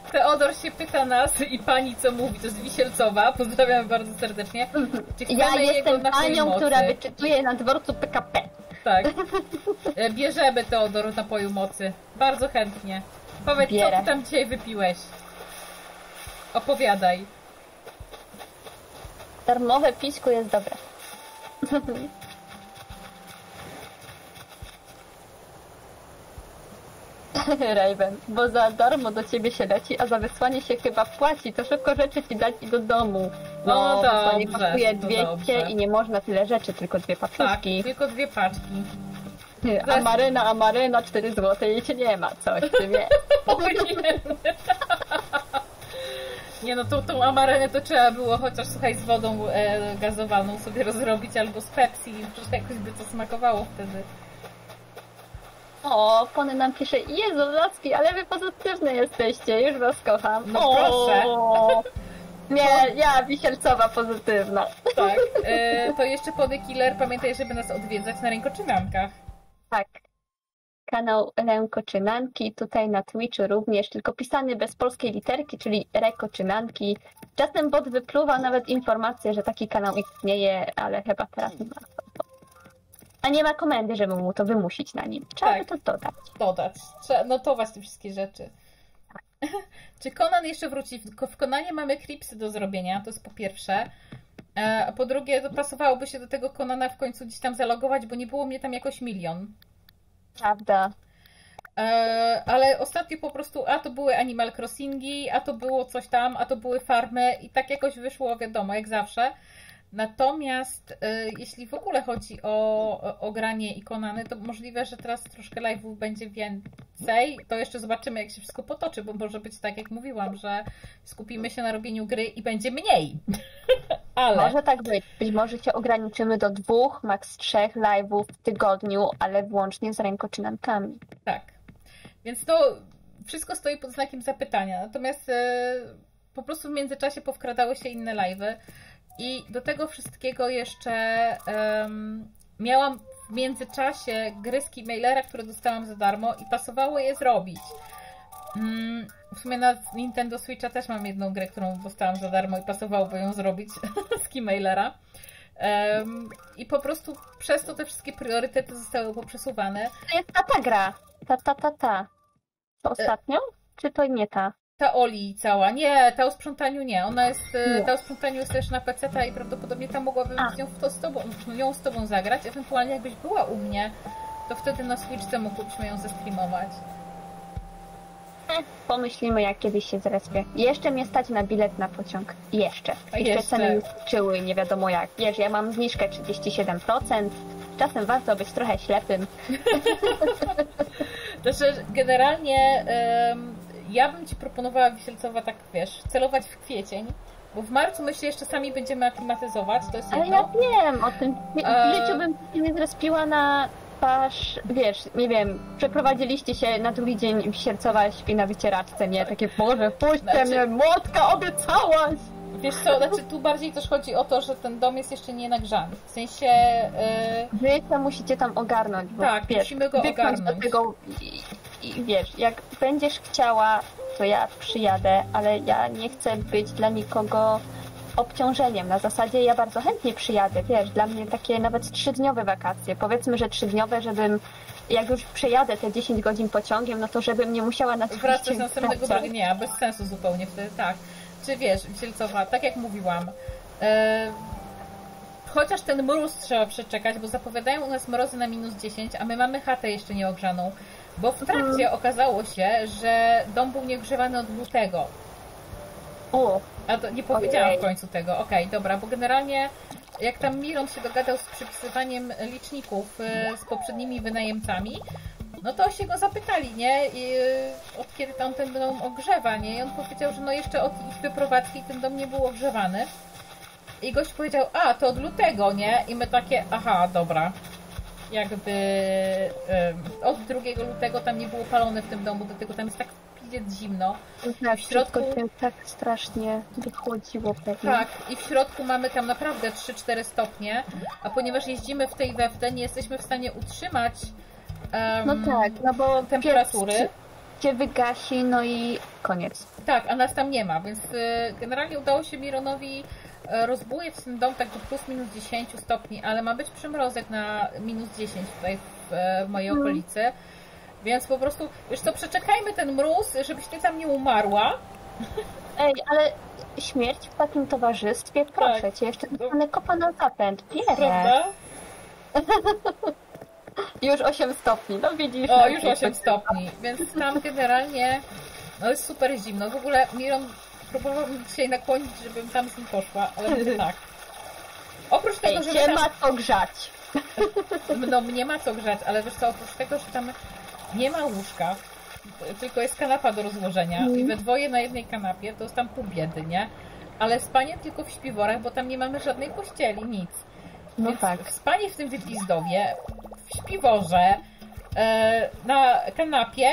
Teodor się pyta nas i pani co mówi, to jest Wisielcowa, pozdrawiamy bardzo serdecznie. Czy ja jestem panią, która wyczytuje na dworcu PKP. Tak. Bierzemy Teodor napoju mocy. Bardzo chętnie. Powiedz, co ty tam dzisiaj wypiłeś? Opowiadaj. Darmowe pićku jest dobre. Raven, bo za darmo do ciebie się leci, a za wysłanie się chyba płaci. To szybko rzeczy ci dać i do domu. No wysłanie kosztuje 200 i nie można tyle rzeczy, tylko 2 paczuszki. Tak, tylko 2 paczki. Amaryna 4 zł i cię nie ma, coś ty wie. Nie no, tą amarenę to trzeba było chociaż, słuchaj, z wodą gazowaną sobie rozrobić, albo z Pepsi, że jakoś by to smakowało wtedy. O, Pony nam pisze, Jezu, Lacki, ale wy pozytywne jesteście, już was kocham. No proszę. Nie, ja Wisielcowa pozytywna. Tak, to jeszcze Pony Killer, pamiętaj, żeby nas odwiedzać na rękoczynankach. Tak. Kanał Rękoczynanki, tutaj na Twitchu również, tylko pisany bez polskiej literki, czyli Rękoczynanki. Czasem bot wypluwa nawet informację, że taki kanał istnieje, ale chyba teraz nie ma. A nie ma komendy, żeby mu to wymusić na nim. Trzeba by to dodać. Trzeba notować te wszystkie rzeczy. Czy Conan jeszcze wróci? W Conanie mamy klipsy do zrobienia, to jest po pierwsze. A po drugie, to pasowałoby się do tego Conana w końcu gdzieś tam zalogować, bo nie było mnie tam jakoś 1 000 000. Prawda. Ale ostatnio po prostu, a to były Animal Crossingi, a to było coś tam, a to były farmy i tak jakoś wyszło, wiadomo, jak zawsze. Natomiast jeśli w ogóle chodzi o granie i Conany, to możliwe, że teraz troszkę live'ów będzie więcej. To jeszcze zobaczymy, jak się wszystko potoczy, bo może być tak, jak mówiłam, że skupimy się na robieniu gry i będzie mniej. Ale... Może tak być. Być może się ograniczymy do 2, max 3 live'ów w tygodniu, ale włącznie z rękoczynankami. Tak. Więc to wszystko stoi pod znakiem zapytania. Natomiast po prostu w międzyczasie powkradały się inne live'y. I do tego wszystkiego jeszcze miałam w międzyczasie gry z Keymailera, które dostałam za darmo i pasowało je zrobić. W sumie na Nintendo Switcha też mam jedną grę, którą dostałam za darmo i pasowałoby ją zrobić z Keymailera. I po prostu przez to te wszystkie priorytety zostały poprzesuwane. To jest ta gra. Ta. To ostatnią? Czy to nie ta? Ta Oli cała. Nie, ta o sprzątaniu nie. Ona jest, ta o sprzątaniu jest też na PC-ta i prawdopodobnie tam mogłabym ją z tobą zagrać. Ewentualnie jakbyś była u mnie, to wtedy na Switchce mogłybyśmy ją zestreamować. Pomyślimy, jak kiedyś się zrespię. Jeszcze mnie stać na bilet na pociąg. Jeszcze ceny już skoczyły, nie wiadomo jak. Wiesz, ja mam zniżkę 37%. Czasem warto być trochę ślepym. Znaczy, generalnie ja bym ci proponowała, Wisielcowa, tak wiesz, celować w kwiecień, bo w marcu my się jeszcze sami będziemy aklimatyzować, to jest jedno. Ale ja wiem o tym. W życiu bym się nie zrespiła na twarz, wiesz, nie wiem, przeprowadziliście się na drugi dzień, Wisielcowa śpi na wycieraczce, nie? Takie, Boże, puśćcie mnie, młotka, obiecałaś! Wiesz co, znaczy tu bardziej też chodzi o to, że ten dom jest jeszcze nie nagrzany. W sensie... Wy to musicie tam ogarnąć, bo tak, wiesz, musimy go ogarnąć. Do tego i wiesz, jak będziesz chciała, to ja przyjadę, ale ja nie chcę być dla nikogo obciążeniem. Na zasadzie ja bardzo chętnie przyjadę, wiesz, dla mnie takie nawet 3-dniowe wakacje. Powiedzmy, że 3-dniowe, żebym, jak już przejadę te 10 godzin pociągiem, no to żebym nie musiała na wracać następnego dnia, bez sensu zupełnie wtedy, tak. Czy wiesz, Wisielcowa, tak jak mówiłam, chociaż ten mróz trzeba przeczekać, bo zapowiadają u nas mrozy na -10, a my mamy chatę jeszcze nieogrzaną, bo w trakcie okazało się, że dom był nieogrzewany od lutego. A to nie powiedziałam w końcu tego. Okej, dobra, bo generalnie jak tam Miron się dogadał z przypisywaniem liczników z poprzednimi wynajemcami, no to się go zapytali, nie? I od kiedy tam ten dom ogrzewa, nie? I on powiedział, że no jeszcze od ich wyprowadzki ten dom nie był ogrzewany. I gość powiedział, a to od lutego, nie? I my takie, aha, dobra. Jakby od 2 lutego tam nie było palone w tym domu, dlatego tam jest tak zimno. Tak, w środku tak strasznie wychłodziło pewnie. Tak, i w środku mamy tam naprawdę 3-4 stopnie, a ponieważ jeździmy w tej wewte, nie jesteśmy w stanie utrzymać no tak, no bo temperatury. cię wygasi, no i koniec. Tak, a nas tam nie ma, więc generalnie udało się Mironowi rozbujać ten dom tak do plus minus 10 stopni, ale ma być przymrozek na minus 10 tutaj w mojej okolicy. Więc po prostu, wiesz co, przeczekajmy ten mróz, żebyś ty tam nie umarła. Ej, ale śmierć w takim towarzystwie, proszę cię, jeszcze dostanę kopa na zapęd, bierę. Prawda? Już 8 stopni, no widzisz. O, już 8 stopni, więc tam generalnie no jest super zimno. W ogóle Miron próbował mnie dzisiaj nakłonić, żebym tam z nim poszła, ale mówię tak. Oprócz tego, że cię ma co grzać. No mnie ma co grzać, ale wiesz co, oprócz tego, że tam nie ma łóżka, tylko jest kanapa do rozłożenia i we dwoje na jednej kanapie, to jest tam pół biedy, nie? Ale spanie tylko w śpiworach, bo tam nie mamy żadnej pościeli, nic. No więc tak. spanie w tym wypizdowie, w śpiworze, na kanapie,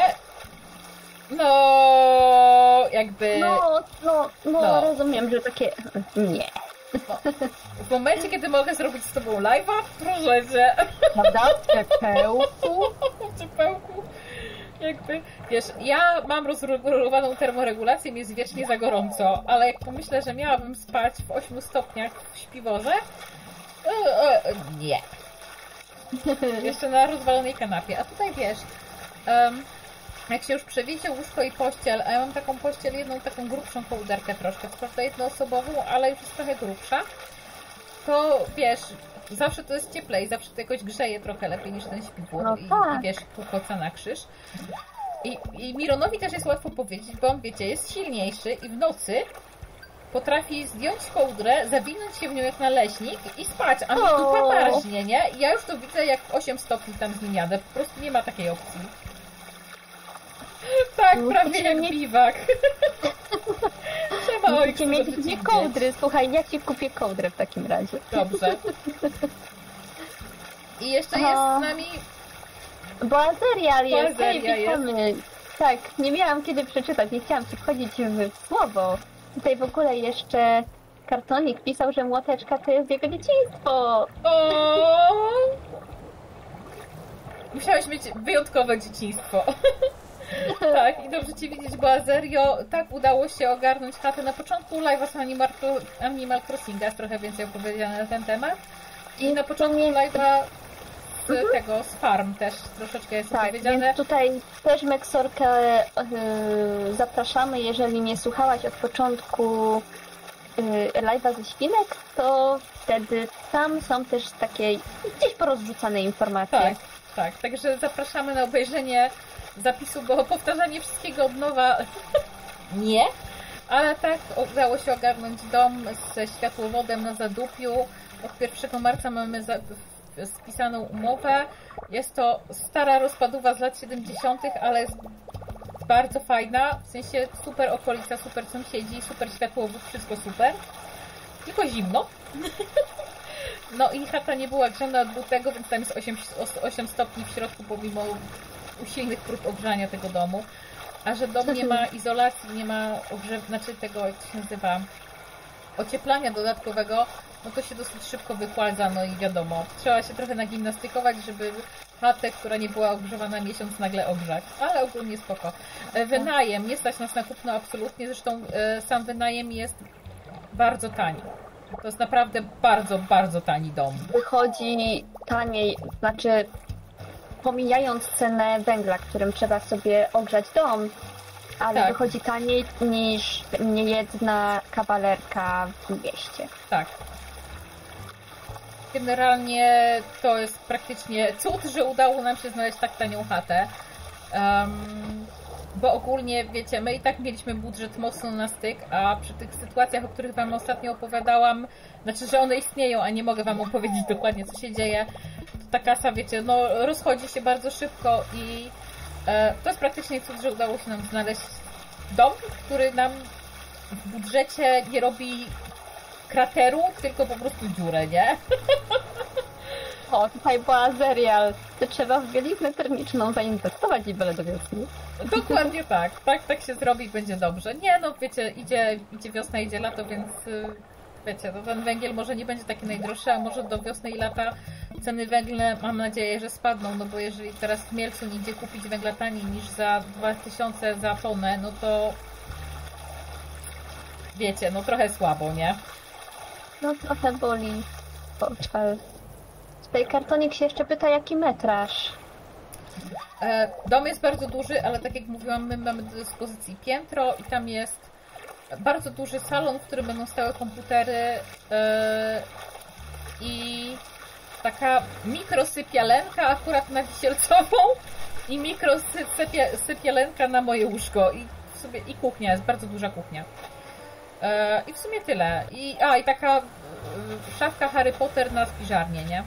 no jakby... No, rozumiem, że takie... Nie. No, w momencie, kiedy mogę zrobić z tobą live'a, proszę cię. Prawda? W ciepełku. W ciepełku. Jakby, wiesz, ja mam rozregulowaną termoregulację, mi jest wiecznie za gorąco, ale jak pomyślę, że miałabym spać w 8 stopniach w śpiworze, nie. Jeszcze na rozwalonej kanapie. A tutaj wiesz, jak się już przewiecie łóżko i pościel, a ja mam taką pościel, jedną taką grubszą kołderkę troszkę, co prawda jednoosobową, ale już jest trochę grubsza, to wiesz, zawsze to jest cieplej, zawsze to jakoś grzeje trochę lepiej niż ten śpiwór no i tak. wiesz, koca na krzyż. I Mironowi też jest łatwo powiedzieć, bo on, wiecie, jest silniejszy i w nocy potrafi zdjąć kołdrę, zawinąć się w nią jak naleśnik i spać, a mi dupa marznie, nie? I ja już to widzę, jak 8 stopni tam z nim jadę, po prostu nie ma takiej opcji. Tak, prawie jak biwak. Trzeba Musicie mieć dwie kołdry. Słuchaj, ja ci kupię kołdrę w takim razie. Dobrze. I jeszcze jest z nami... Boazerial jest. Witamy. Tak, nie miałam kiedy przeczytać, nie chciałam ci wchodzić w słowo. Tutaj w ogóle jeszcze kartonik pisał, że młoteczka to jest jego dzieciństwo. O! Musiałeś mieć wyjątkowe dzieciństwo. Tak, i dobrze Cię widzieć, bo Azerio, tak udało się ogarnąć chatę. Na początku live'a z Animal Crossinga jest trochę więcej opowiedziane na ten temat. I na początku live'a z farm też troszeczkę jest opowiedziane. Więc tutaj też Meksorkę zapraszamy, jeżeli nie słuchałaś od początku live'a ze świnek, to wtedy tam są też takie gdzieś porozrzucane informacje. Tak, tak, także zapraszamy na obejrzenie zapisu, bo powtarzanie wszystkiego od nowa nie, ale tak udało się ogarnąć dom ze światłowodem na Zadupiu. Od 1 marca mamy spisaną umowę. Jest to stara rozpadowa z lat 70., ale jest bardzo fajna, w sensie super okolica, super sąsiedzi, super światłowód, wszystko super, tylko zimno. No i chata nie była grzana od lutego, więc tam jest 8 stopni w środku, pomimo usilnych prób ogrzania tego domu. A że dom nie ma izolacji, nie ma tego, jak to się nazywa, ocieplania dodatkowego, no to się dosyć szybko wychładza, no i wiadomo, trzeba się trochę nagimnastykować, żeby chatę, która nie była ogrzewana miesiąc, nagle ogrzać. Ale ogólnie spoko. Wynajem, nie stać nas na kupno absolutnie, zresztą sam wynajem jest bardzo tani. To jest naprawdę bardzo, bardzo tani dom. Wychodzi taniej, znaczy pomijając cenę węgla, którym trzeba sobie ogrzać dom, ale tak, wychodzi taniej niż niejedna kawalerka w mieście. Tak. Generalnie to jest praktycznie cud, że udało nam się znaleźć tak tanią chatę. Bo ogólnie, wiecie, my i tak mieliśmy budżet mocno na styk, a przy tych sytuacjach, o których Wam ostatnio opowiadałam, znaczy, że one istnieją, a nie mogę Wam opowiedzieć dokładnie, co się dzieje, to ta kasa, wiecie, no rozchodzi się bardzo szybko i to jest praktycznie cud, że udało się nam znaleźć dom, który nam w budżecie nie robi krateru, tylko po prostu dziurę, nie? O, tutaj była serial. To trzeba w bieliznę termiczną zainwestować i byle do wiosny. Dokładnie tak. Tak się zrobi i będzie dobrze. Nie, no wiecie, idzie wiosna, idzie lato, więc wiecie, to ten węgiel może nie będzie taki najdroższy, a może do wiosny i lata ceny węgla mam nadzieję, że spadną, no bo jeżeli teraz w Mielcu nigdzie kupić węgla taniej niż za 2000 za tonę, no to wiecie, no trochę słabo, nie? No trochę boli portfel. Tutaj kartonik się jeszcze pyta, jaki metraż. Dom jest bardzo duży, ale tak jak mówiłam, my mamy do dyspozycji piętro i tam jest bardzo duży salon, w którym będą stały komputery i taka mikrosypialenka akurat na Wisielcową i mikrosypialenka na moje łóżko i kuchnia, jest bardzo duża kuchnia. I w sumie tyle. I taka szafka Harry Potter na spiżarnię, nie?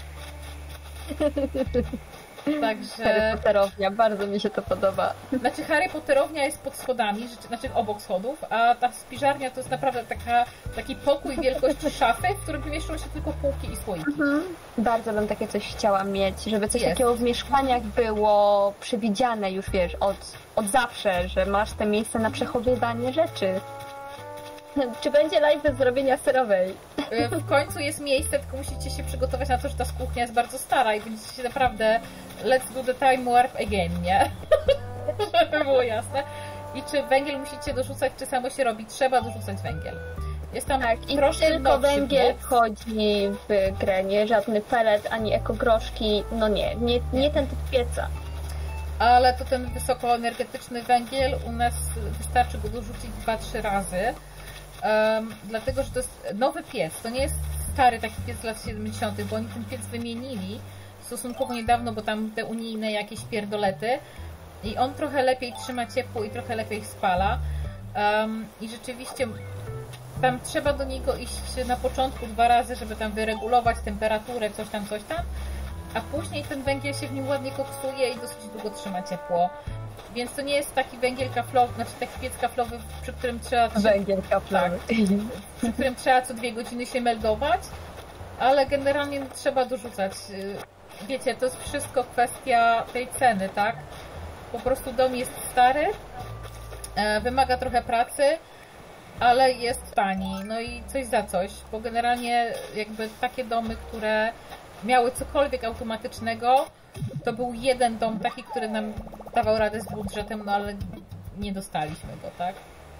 Także... Harry Potterownia, bardzo mi się to podoba. Znaczy Harry Potterownia jest pod schodami, znaczy obok schodów, a ta spiżarnia to jest naprawdę taki pokój wielkości szafy, w którym mieszczą się tylko półki i słoiki. Bardzo bym takie coś chciała mieć, żeby coś takiego w mieszkaniach było przewidziane już, wiesz, od zawsze, że masz te miejsce na przechowywanie rzeczy. Czy będzie live bez zrobienia serowej? W końcu jest miejsce, tylko musicie się przygotować na to, że ta kuchnia jest bardzo stara i będziecie się naprawdę let's do the time warp again, nie? Żeby było jasne. I czy węgiel musicie dorzucać, czy samo się robi? Trzeba dorzucać węgiel. Jest tam i tylko węgiel wchodzi w grę, nie żadny pelet, ani ekogroszki, no nie ten typ pieca. Ale to ten wysokoenergetyczny węgiel u nas wystarczy go dorzucić 2-3 razy. Dlatego, że to jest nowy piec, to nie jest stary taki piec z lat 70., bo oni ten piec wymienili stosunkowo niedawno, bo tam te unijne jakieś pierdolety i on trochę lepiej trzyma ciepło i trochę lepiej spala i rzeczywiście tam trzeba do niego iść na początku 2 razy, żeby tam wyregulować temperaturę, coś tam, a później ten węgiel się w nim ładnie koksuje i dosyć długo trzyma ciepło. Więc to nie jest taki węgiel kaflowy, znaczy taki piec kaflowy, przy którym trzeba... Węgiel kaflowy. Tak, przy którym trzeba co 2 godziny się meldować, ale generalnie trzeba dorzucać. Wiecie, to jest wszystko kwestia tej ceny, tak? Po prostu dom jest stary, wymaga trochę pracy, ale jest tani. No i coś za coś, bo generalnie jakby takie domy, które miały cokolwiek automatycznego, to był jeden dom taki, który nam dawał radę z budżetem, no ale nie dostaliśmy go, tak?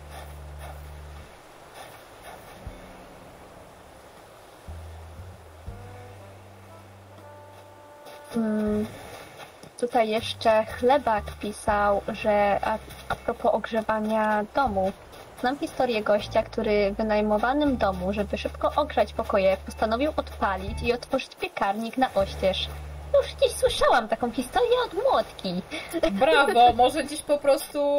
Tutaj jeszcze Chlebak pisał, że a propos ogrzewania domu. Znam historię gościa, który w wynajmowanym domu, żeby szybko ogrzać pokoje, postanowił odpalić i otworzyć piekarnik na oścież. Już gdzieś słyszałam taką historię od Młotki. Brawo, może dziś po prostu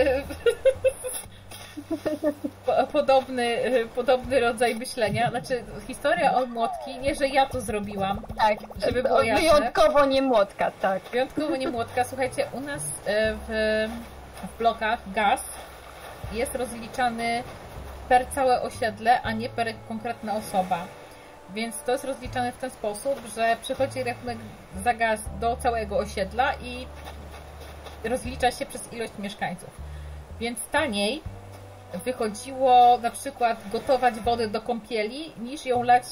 podobny rodzaj myślenia. Znaczy, historia od Młotki, nie, że ja to zrobiłam. Tak, żeby było jasne. Wyjątkowo nie Młotka, tak. Wyjątkowo nie Młotka. Słuchajcie, u nas w blokach gaz jest rozliczany per całe osiedle, a nie per konkretna osoba. Więc to jest rozliczane w ten sposób, że przychodzi rachunek za gaz do całego osiedla i rozlicza się przez ilość mieszkańców. Więc taniej wychodziło na przykład gotować wodę do kąpieli, niż ją lać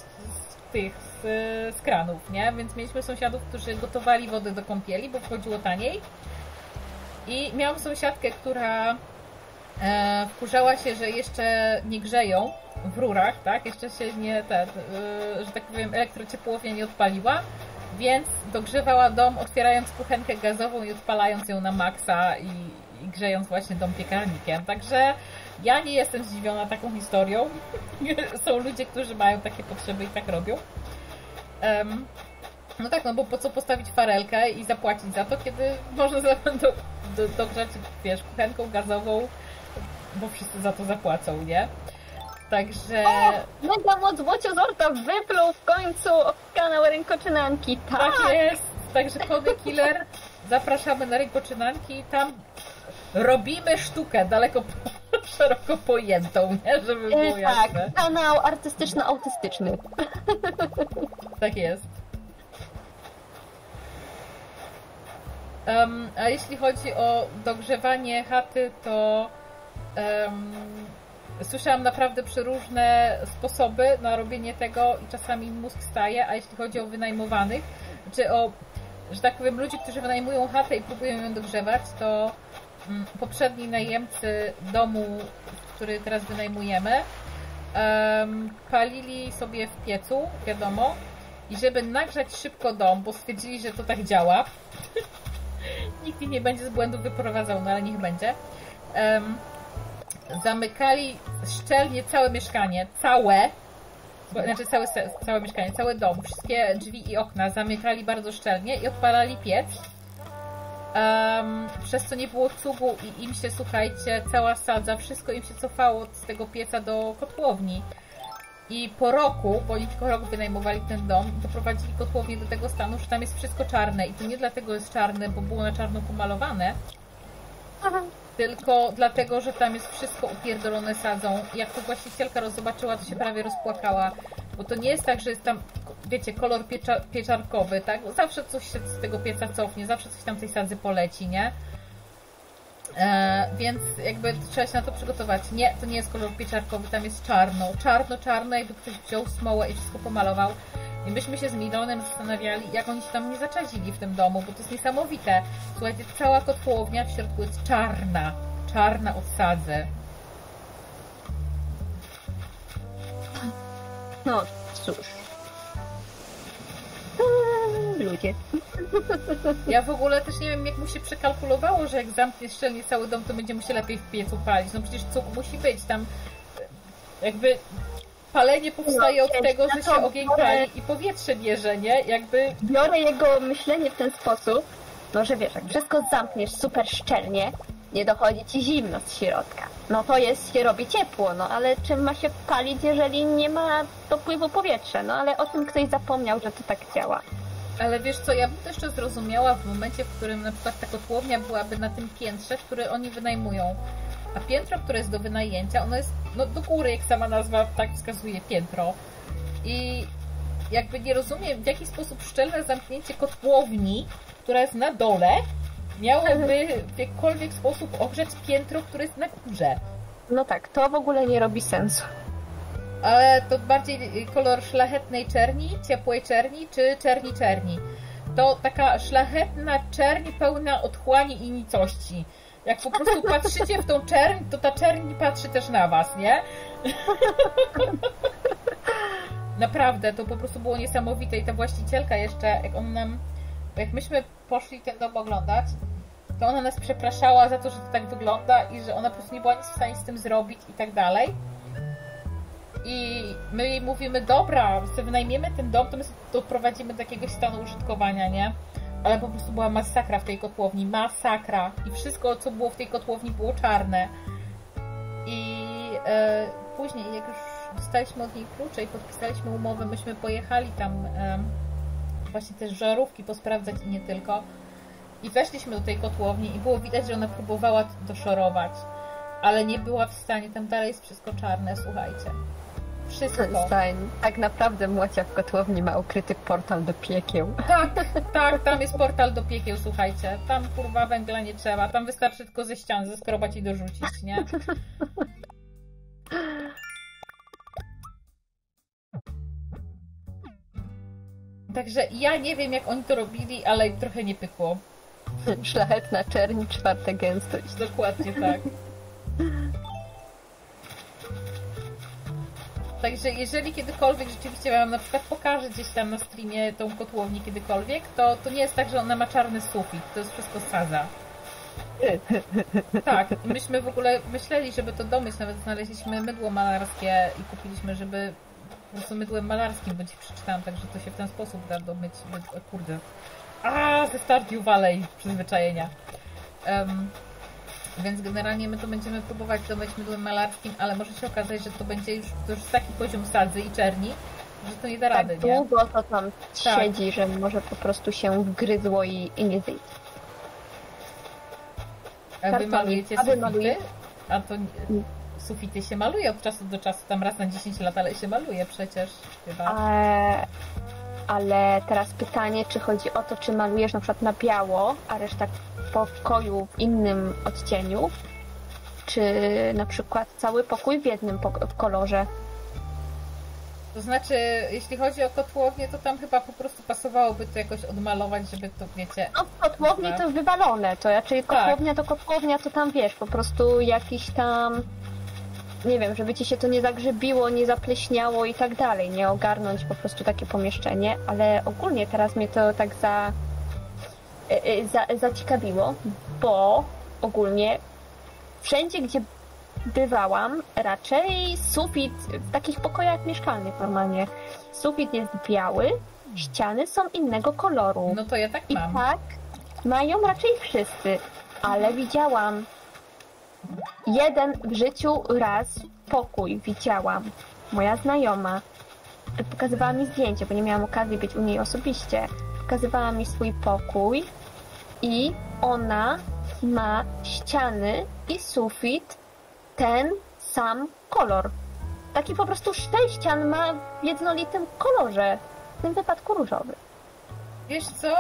z kranów, nie? Więc mieliśmy sąsiadów, którzy gotowali wodę do kąpieli, bo wchodziło taniej. I miałam sąsiadkę, która wkurzała się, że jeszcze nie grzeją w rurach, tak? Jeszcze się nie, że tak powiem, elektrociepłownia nie odpaliła, więc dogrzewała dom, otwierając kuchenkę gazową i odpalając ją na maksa i grzejąc właśnie dom piekarnikiem. Także ja nie jestem zdziwiona taką historią. Są ludzie, którzy mają takie potrzeby i tak robią. No tak, no bo po co postawić farelkę i zapłacić za to, kiedy można dogrzać, wiesz, kuchenką gazową, bo wszyscy za to zapłacą, nie? Także... Mega moc Bociozorta wypluł w końcu kanał Rękoczynanki. Tak jest. Także Kody Killer, zapraszamy na Rękoczynanki. Tam robimy sztukę daleko, szeroko pojętą, nie? Żeby było jasne. Tak, kanał artystyczno-autystyczny. Tak jest. A jeśli chodzi o dogrzewanie chaty, to Słyszałam naprawdę przeróżne sposoby na robienie tego i czasami mózg staje, a jeśli chodzi o wynajmowanych, czy o, że tak powiem, ludzi, którzy wynajmują chatę i próbują ją dogrzewać, to poprzedni najemcy domu, który teraz wynajmujemy, palili sobie w piecu, wiadomo, i żeby nagrzać szybko dom, bo stwierdzili, że to tak działa, nikt ich nie będzie z błędów wyprowadzał, no ale niech będzie, zamykali szczelnie całe mieszkanie, całe mieszkanie, cały dom, wszystkie drzwi i okna zamykali bardzo szczelnie i odpalali piec, przez co nie było cugu i im się, słuchajcie, cała sadza, wszystko im się cofało z tego pieca do kotłowni. I po roku, bo oni tylko rok wynajmowali ten dom, doprowadzili kotłownię do tego stanu, że tam jest wszystko czarne. I to nie dlatego jest czarne, bo było na czarno pomalowane, tylko dlatego, że tam jest wszystko upierdolone sadzą. I jak to właścicielka zobaczyła, to się prawie rozpłakała. Bo to nie jest tak, że jest tam, wiecie, kolor pieczarkowy, tak? Zawsze coś się z tego pieca cofnie, zawsze coś tam tej sadzy poleci, nie? Więc jakby trzeba się na to przygotować. Nie, to nie jest kolor pieczarkowy, tam jest czarno, jakby ktoś wziął smołę i wszystko pomalował. I myśmy się z Milonem zastanawiali, jak oni się tam nie zaczadzili w tym domu, bo to jest niesamowite. Słuchajcie, cała kotłownia w środku jest czarna od sadzy. No cóż. Ludzie. Ja w ogóle też nie wiem, jak mu się przekalkulowało, że jak zamknie szczelnie cały dom, to będzie mu się lepiej w piecu palić. No przecież cuk musi być tam. Jakby palenie powstaje od tego, że się ogień pali i powietrze bierze, nie? Jakby... Biorę jego myślenie w ten sposób, no że wiesz, jak wszystko zamkniesz super szczelnie, nie dochodzi ci zimno z środka. No to się robi ciepło, no ale czym ma się palić, jeżeli nie ma dopływu powietrza? No ale o tym ktoś zapomniał, że to tak działa. Ale wiesz co, ja bym to jeszcze zrozumiała w momencie, w którym na przykład ta kotłownia byłaby na tym piętrze, które oni wynajmują. A piętro, które jest do wynajęcia, ono jest no, do góry, jak sama nazwa tak wskazuje, piętro. I jakby nie rozumiem, w jaki sposób szczelne zamknięcie kotłowni, która jest na dole, miałoby w jakikolwiek sposób ogrzać piętro, które jest na górze. No tak, to w ogóle nie robi sensu. Ale to bardziej kolor szlachetnej czerni, ciepłej czerni, czy czerni? To taka szlachetna czerń pełna otchłani i nicości. Jak po prostu patrzycie w tą czerń, to ta czerń patrzy też na was, nie? Naprawdę, to po prostu było niesamowite i ta właścicielka jeszcze, jak myśmy poszli ten dom oglądać, to ona nas przepraszała za to, że to tak wygląda i że ona po prostu nie była nic w stanie z tym zrobić i tak dalej. I my jej mówimy, dobra, wynajmiemy ten dom, to my sobie doprowadzimy do jakiegoś stanu użytkowania, nie? Ale po prostu była masakra w tej kotłowni, masakra. I wszystko, co było w tej kotłowni, było czarne. I później, jak już dostaliśmy od niej klucze i podpisaliśmy umowę, myśmy pojechali tam właśnie też żarówki posprawdzać i nie tylko. I weszliśmy do tej kotłowni i było widać, że ona próbowała doszorować, ale nie była w stanie, tam dalej jest wszystko czarne, słuchajcie. Wszystko. Tak naprawdę Młocia w kotłowni ma ukryty portal do piekieł. Tak, tam jest portal do piekieł, słuchajcie. Tam kurwa węgla nie trzeba, tam wystarczy tylko ze ścian zeskrobać i dorzucić, nie? Także ja nie wiem, jak oni to robili, ale im trochę nie pykło. Szlachetna czerń, 4. gęstość. Dokładnie tak. Także jeżeli kiedykolwiek rzeczywiście Wam na przykład pokażę gdzieś tam na streamie tą kotłownię kiedykolwiek, to nie jest tak, że ona ma czarny sufit. To jest wszystko sadza. Tak, myśmy w ogóle myśleli, żeby to domyć, nawet znaleźliśmy mydło malarskie i kupiliśmy, żeby po prostu mydłem malarskim, bo Ci przeczytałam, także to się w ten sposób da domyć. Kurde. Ze Stardew Valley przyzwyczajenia. Więc generalnie my to będziemy próbować domyć mydłem malarskim, ale może się okazać, że to będzie już taki poziom sadzy i czerni, że to nie da rady, tak nie? Tak długo to tam siedzi, że może po prostu się wgryzło i nie wyjdzie. A wy malujecie sufity? A to sufity się maluje od czasu do czasu, tam raz na 10 lat, ale się maluje przecież chyba. Ale teraz pytanie, czy chodzi o to, czy malujesz na przykład na biało, a reszta pokoju w innym odcieniu, czy na przykład cały pokój w jednym kolorze. To znaczy, jeśli chodzi o kotłownię, to tam chyba po prostu pasowałoby to jakoś odmalować, żeby to, wiecie... No w kotłowni to wywalone, to raczej kotłownia to kotłownia, to tam wiesz, po prostu jakiś tam... Nie wiem, żeby ci się to nie zagrzybiło, nie zapleśniało i tak dalej, nie ogarnąć po prostu takie pomieszczenie, ale ogólnie teraz mnie to tak zaciekawiło, bo ogólnie wszędzie, gdzie bywałam, raczej sufit, w takich pokojach mieszkalnych normalnie, sufit jest biały, ściany są innego koloru. No to ja tak I mam. tak mają raczej wszyscy, ale widziałam jeden w życiu raz pokój widziałam. Moja znajoma pokazywała mi zdjęcie, bo nie miałam okazji być u niej osobiście. Pokazywała mi swój pokój i ona ma ściany i sufit ten sam kolor. Taki po prostu 6 ścian ma w jednolitym kolorze. W tym wypadku różowy. Wiesz co,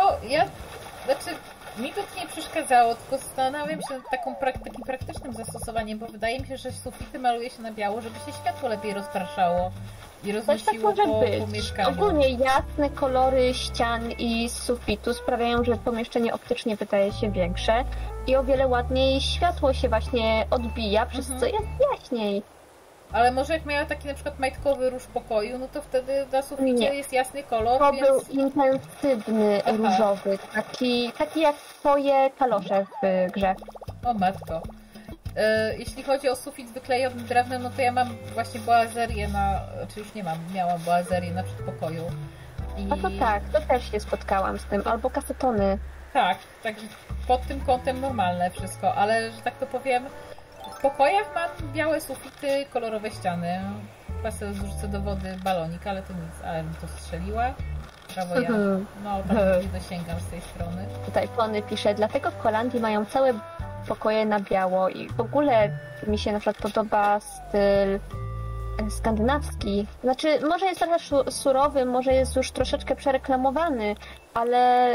mi to nie przeszkadzało, tylko zastanawiam się nad takim praktycznym zastosowaniem, bo wydaje mi się, że sufity maluje się na biało, żeby się światło lepiej rozpraszało i roznosiło tak po mieszkaniu. Ogólnie jasne kolory ścian i sufitu sprawiają, że pomieszczenie optycznie wydaje się większe i o wiele ładniej światło się właśnie odbija, przez co jest jaśniej. Ale może jak miała taki na przykład majtkowy róż pokoju, no to wtedy na suficie jest jasny kolor, to więc... był intensywny różowy, taki jak twoje kalosze w grze. O matko. Jeśli chodzi o sufit wyklejony drewnem, no to ja mam właśnie boazerię czy już nie mam, miałam boazerię na przedpokoju. No to tak, to też się spotkałam z tym, albo kasetony. Tak, także pod tym kątem normalne wszystko, ale że tak to powiem, w pokojach mam białe sufity, kolorowe ściany. Pasę zrzucę do wody balonik, ale to nic, ale bym to strzeliła. Brawo ja. No, tam nie dosięgam z tej strony. Tutaj Pony pisze, dlatego w Holandii mają całe pokoje na biało i w ogóle mi się na przykład podoba styl skandynawski. Znaczy, może jest trochę surowy, może jest już troszeczkę przereklamowany, ale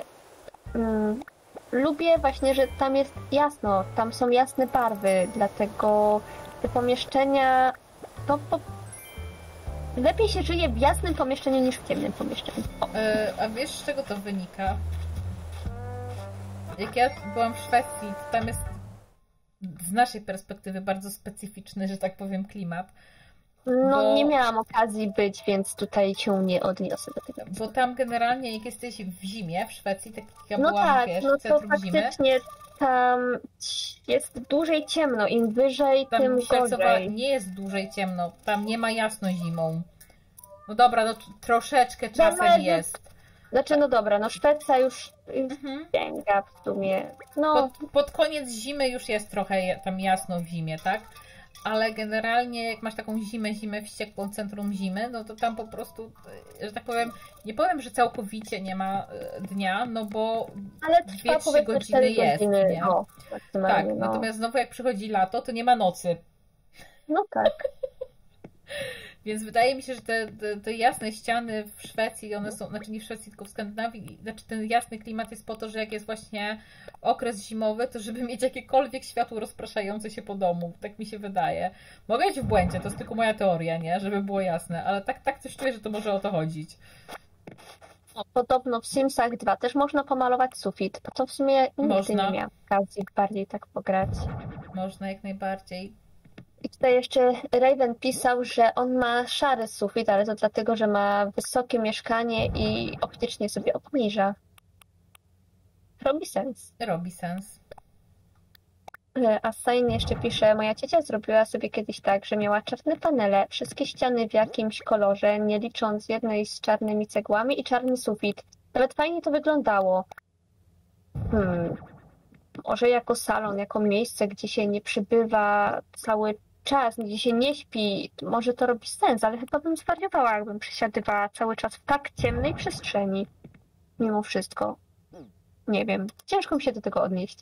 lubię właśnie, że tam jest jasno, tam są jasne barwy, dlatego te pomieszczenia lepiej się żyje w jasnym pomieszczeniu niż w ciemnym pomieszczeniu. A wiesz, z czego to wynika? Jak ja byłam w Szwecji, to tam jest z naszej perspektywy bardzo specyficzny, że tak powiem, klimat. No, nie miałam okazji być, więc tutaj się nie odniosę do tego. Bo tam generalnie, jak jesteś w zimie, w Szwecji, tak jak ja no byłam, tak, wiesz, no w centrum to faktycznie tam jest dłużej ciemno. Im wyżej, tam tym gorzej. Nie jest dłużej ciemno. Tam nie ma jasno zimą. No dobra, no troszeczkę czasem jest. Znaczy, no dobra, no Szwecja już sięga w sumie. No. Pod koniec zimy już jest trochę tam jasno w zimie, tak? Ale generalnie jak masz taką zimę wściekłą, centrum zimy, no to tam po prostu, że tak powiem, nie powiem, że całkowicie nie ma dnia, no bo ale 2-3 godziny jest. Nie? O, tak, no. natomiast znowu jak przychodzi lato, to nie ma nocy. No tak. Więc wydaje mi się, że te jasne ściany w Szwecji, one są, znaczy nie w Szwecji, tylko w Skandynawii, znaczy ten jasny klimat jest po to, że jak jest właśnie okres zimowy, to żeby mieć jakiekolwiek światło rozpraszające się po domu. Tak mi się wydaje. Mogę być w błędzie, to jest tylko moja teoria, nie? Żeby było jasne, ale tak coś czuję, że to może o to chodzić. Podobno w Simsach 2 też można pomalować sufit, bo to w sumie nigdy nie miałam okazji bardziej tak pograć. Można jak najbardziej. I tutaj jeszcze Raven pisał, że on ma szary sufit, ale to dlatego, że ma wysokie mieszkanie i optycznie sobie obniża. Robi sens. Robi sens. A Sain jeszcze pisze, moja ciocia zrobiła sobie kiedyś tak, że miała czarne panele, wszystkie ściany w jakimś kolorze, nie licząc jednej z czarnymi cegłami i czarny sufit. Nawet fajnie to wyglądało. Może jako salon, jako miejsce, gdzie się nie przybywa cały czas, gdzie się nie śpi, może to robi sens, ale chyba bym zwariowała, jakbym przesiadywała cały czas w tak ciemnej przestrzeni. Mimo wszystko. Nie wiem. Ciężko mi się do tego odnieść.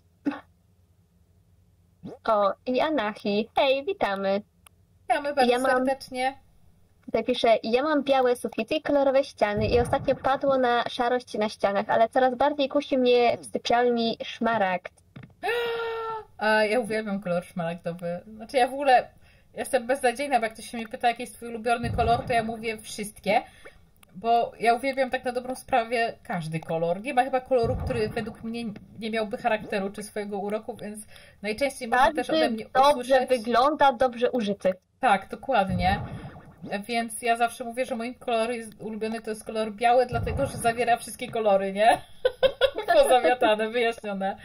O, i Anahi. Hej, witamy. Witamy bardzo serdecznie. Tutaj pisze, ja mam białe sufity i kolorowe ściany i ostatnio padło na szarość na ścianach, ale coraz bardziej kusi mnie w sypialni szmaragd. A ja uwielbiam kolor szmaragdowy. Znaczy ja w ogóle jestem beznadziejna, bo jak ktoś się mnie pyta, jaki jest twój ulubiony kolor, to ja mówię wszystkie. Bo ja uwielbiam tak na dobrą sprawę każdy kolor. Nie ma chyba koloru, który według mnie nie miałby charakteru czy swojego uroku, więc najczęściej można też ode mnie dobrze usłyszeć... wygląda, dobrze użyty. Tak, dokładnie. Więc ja zawsze mówię, że mój kolor ulubiony to jest kolor biały, dlatego że zawiera wszystkie kolory, nie? Pozamiatane, wyjaśnione.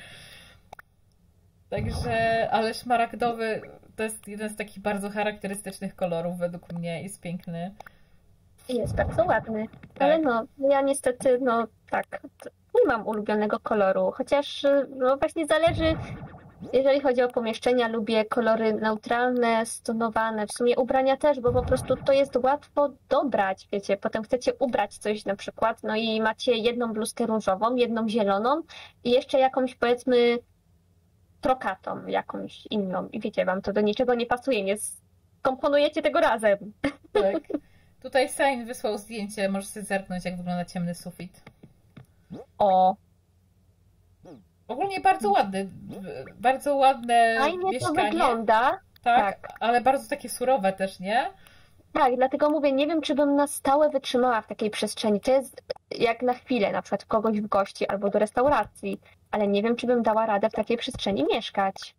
Także, ale szmaragdowy to jest jeden z takich bardzo charakterystycznych kolorów według mnie. Jest piękny. Jest bardzo ładny. Tak. Ale no, ja niestety, no tak, nie mam ulubionego koloru. Chociaż, no właśnie zależy, jeżeli chodzi o pomieszczenia, lubię kolory neutralne, stonowane. W sumie ubrania też, bo po prostu to jest łatwo dobrać, wiecie. Potem chcecie ubrać coś na przykład, no i macie jedną bluzkę różową, jedną zieloną i jeszcze jakąś, powiedzmy, trokatą, jakąś inną. I wiecie, wam to do niczego nie pasuje, nie skomponujecie tego razem. Tak. Tutaj Sain wysłał zdjęcie, możesz sobie zerknąć, jak wygląda ciemny sufit. O, Ogólnie bardzo ładne fajnie to mieszkanie. wygląda. Tak, ale bardzo takie surowe też, nie? Tak, dlatego mówię, nie wiem, czy bym na stałe wytrzymała w takiej przestrzeni. To jest jak na chwilę, na przykład kogoś w gości albo do restauracji, ale nie wiem, czy bym dała radę w takiej przestrzeni mieszkać.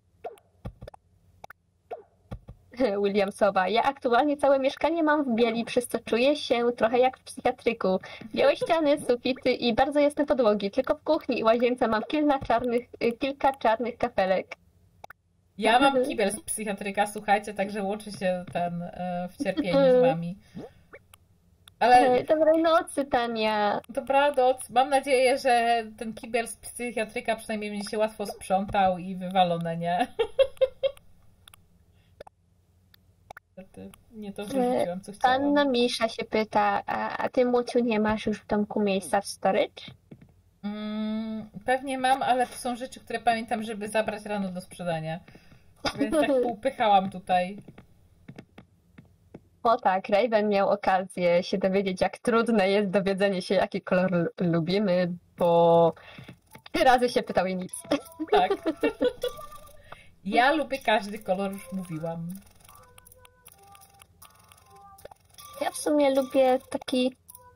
Williamsowa. Ja aktualnie całe mieszkanie mam w bieli, przez co czuję się trochę jak w psychiatryku. Białe ściany, sufity i bardzo jasne podłogi. Tylko w kuchni i łazience mam kilka czarnych kapelek. Ja mam kibel z psychiatryka, słuchajcie, także łączy się w cierpieniu z wami. Ale Dobrej nocy, Tania. dobranoc. Mam nadzieję, że ten kibel z psychiatryka przynajmniej będzie się łatwo sprzątał i wywalone, nie? Nie to wrzuciłam, co chciałam. Panna Misza się pyta, a ty, Muciu, nie masz już w domku miejsca w storage? Pewnie mam, ale to są rzeczy, które pamiętam, żeby zabrać rano do sprzedania. Więc tak upychałam tutaj. O tak, Raven miał okazję się dowiedzieć, jak trudne jest dowiedzenie się, jaki kolor lubimy, bo 3 razy się pytał i nic. Tak. Ja lubię każdy kolor, już mówiłam. Ja w sumie lubię taki...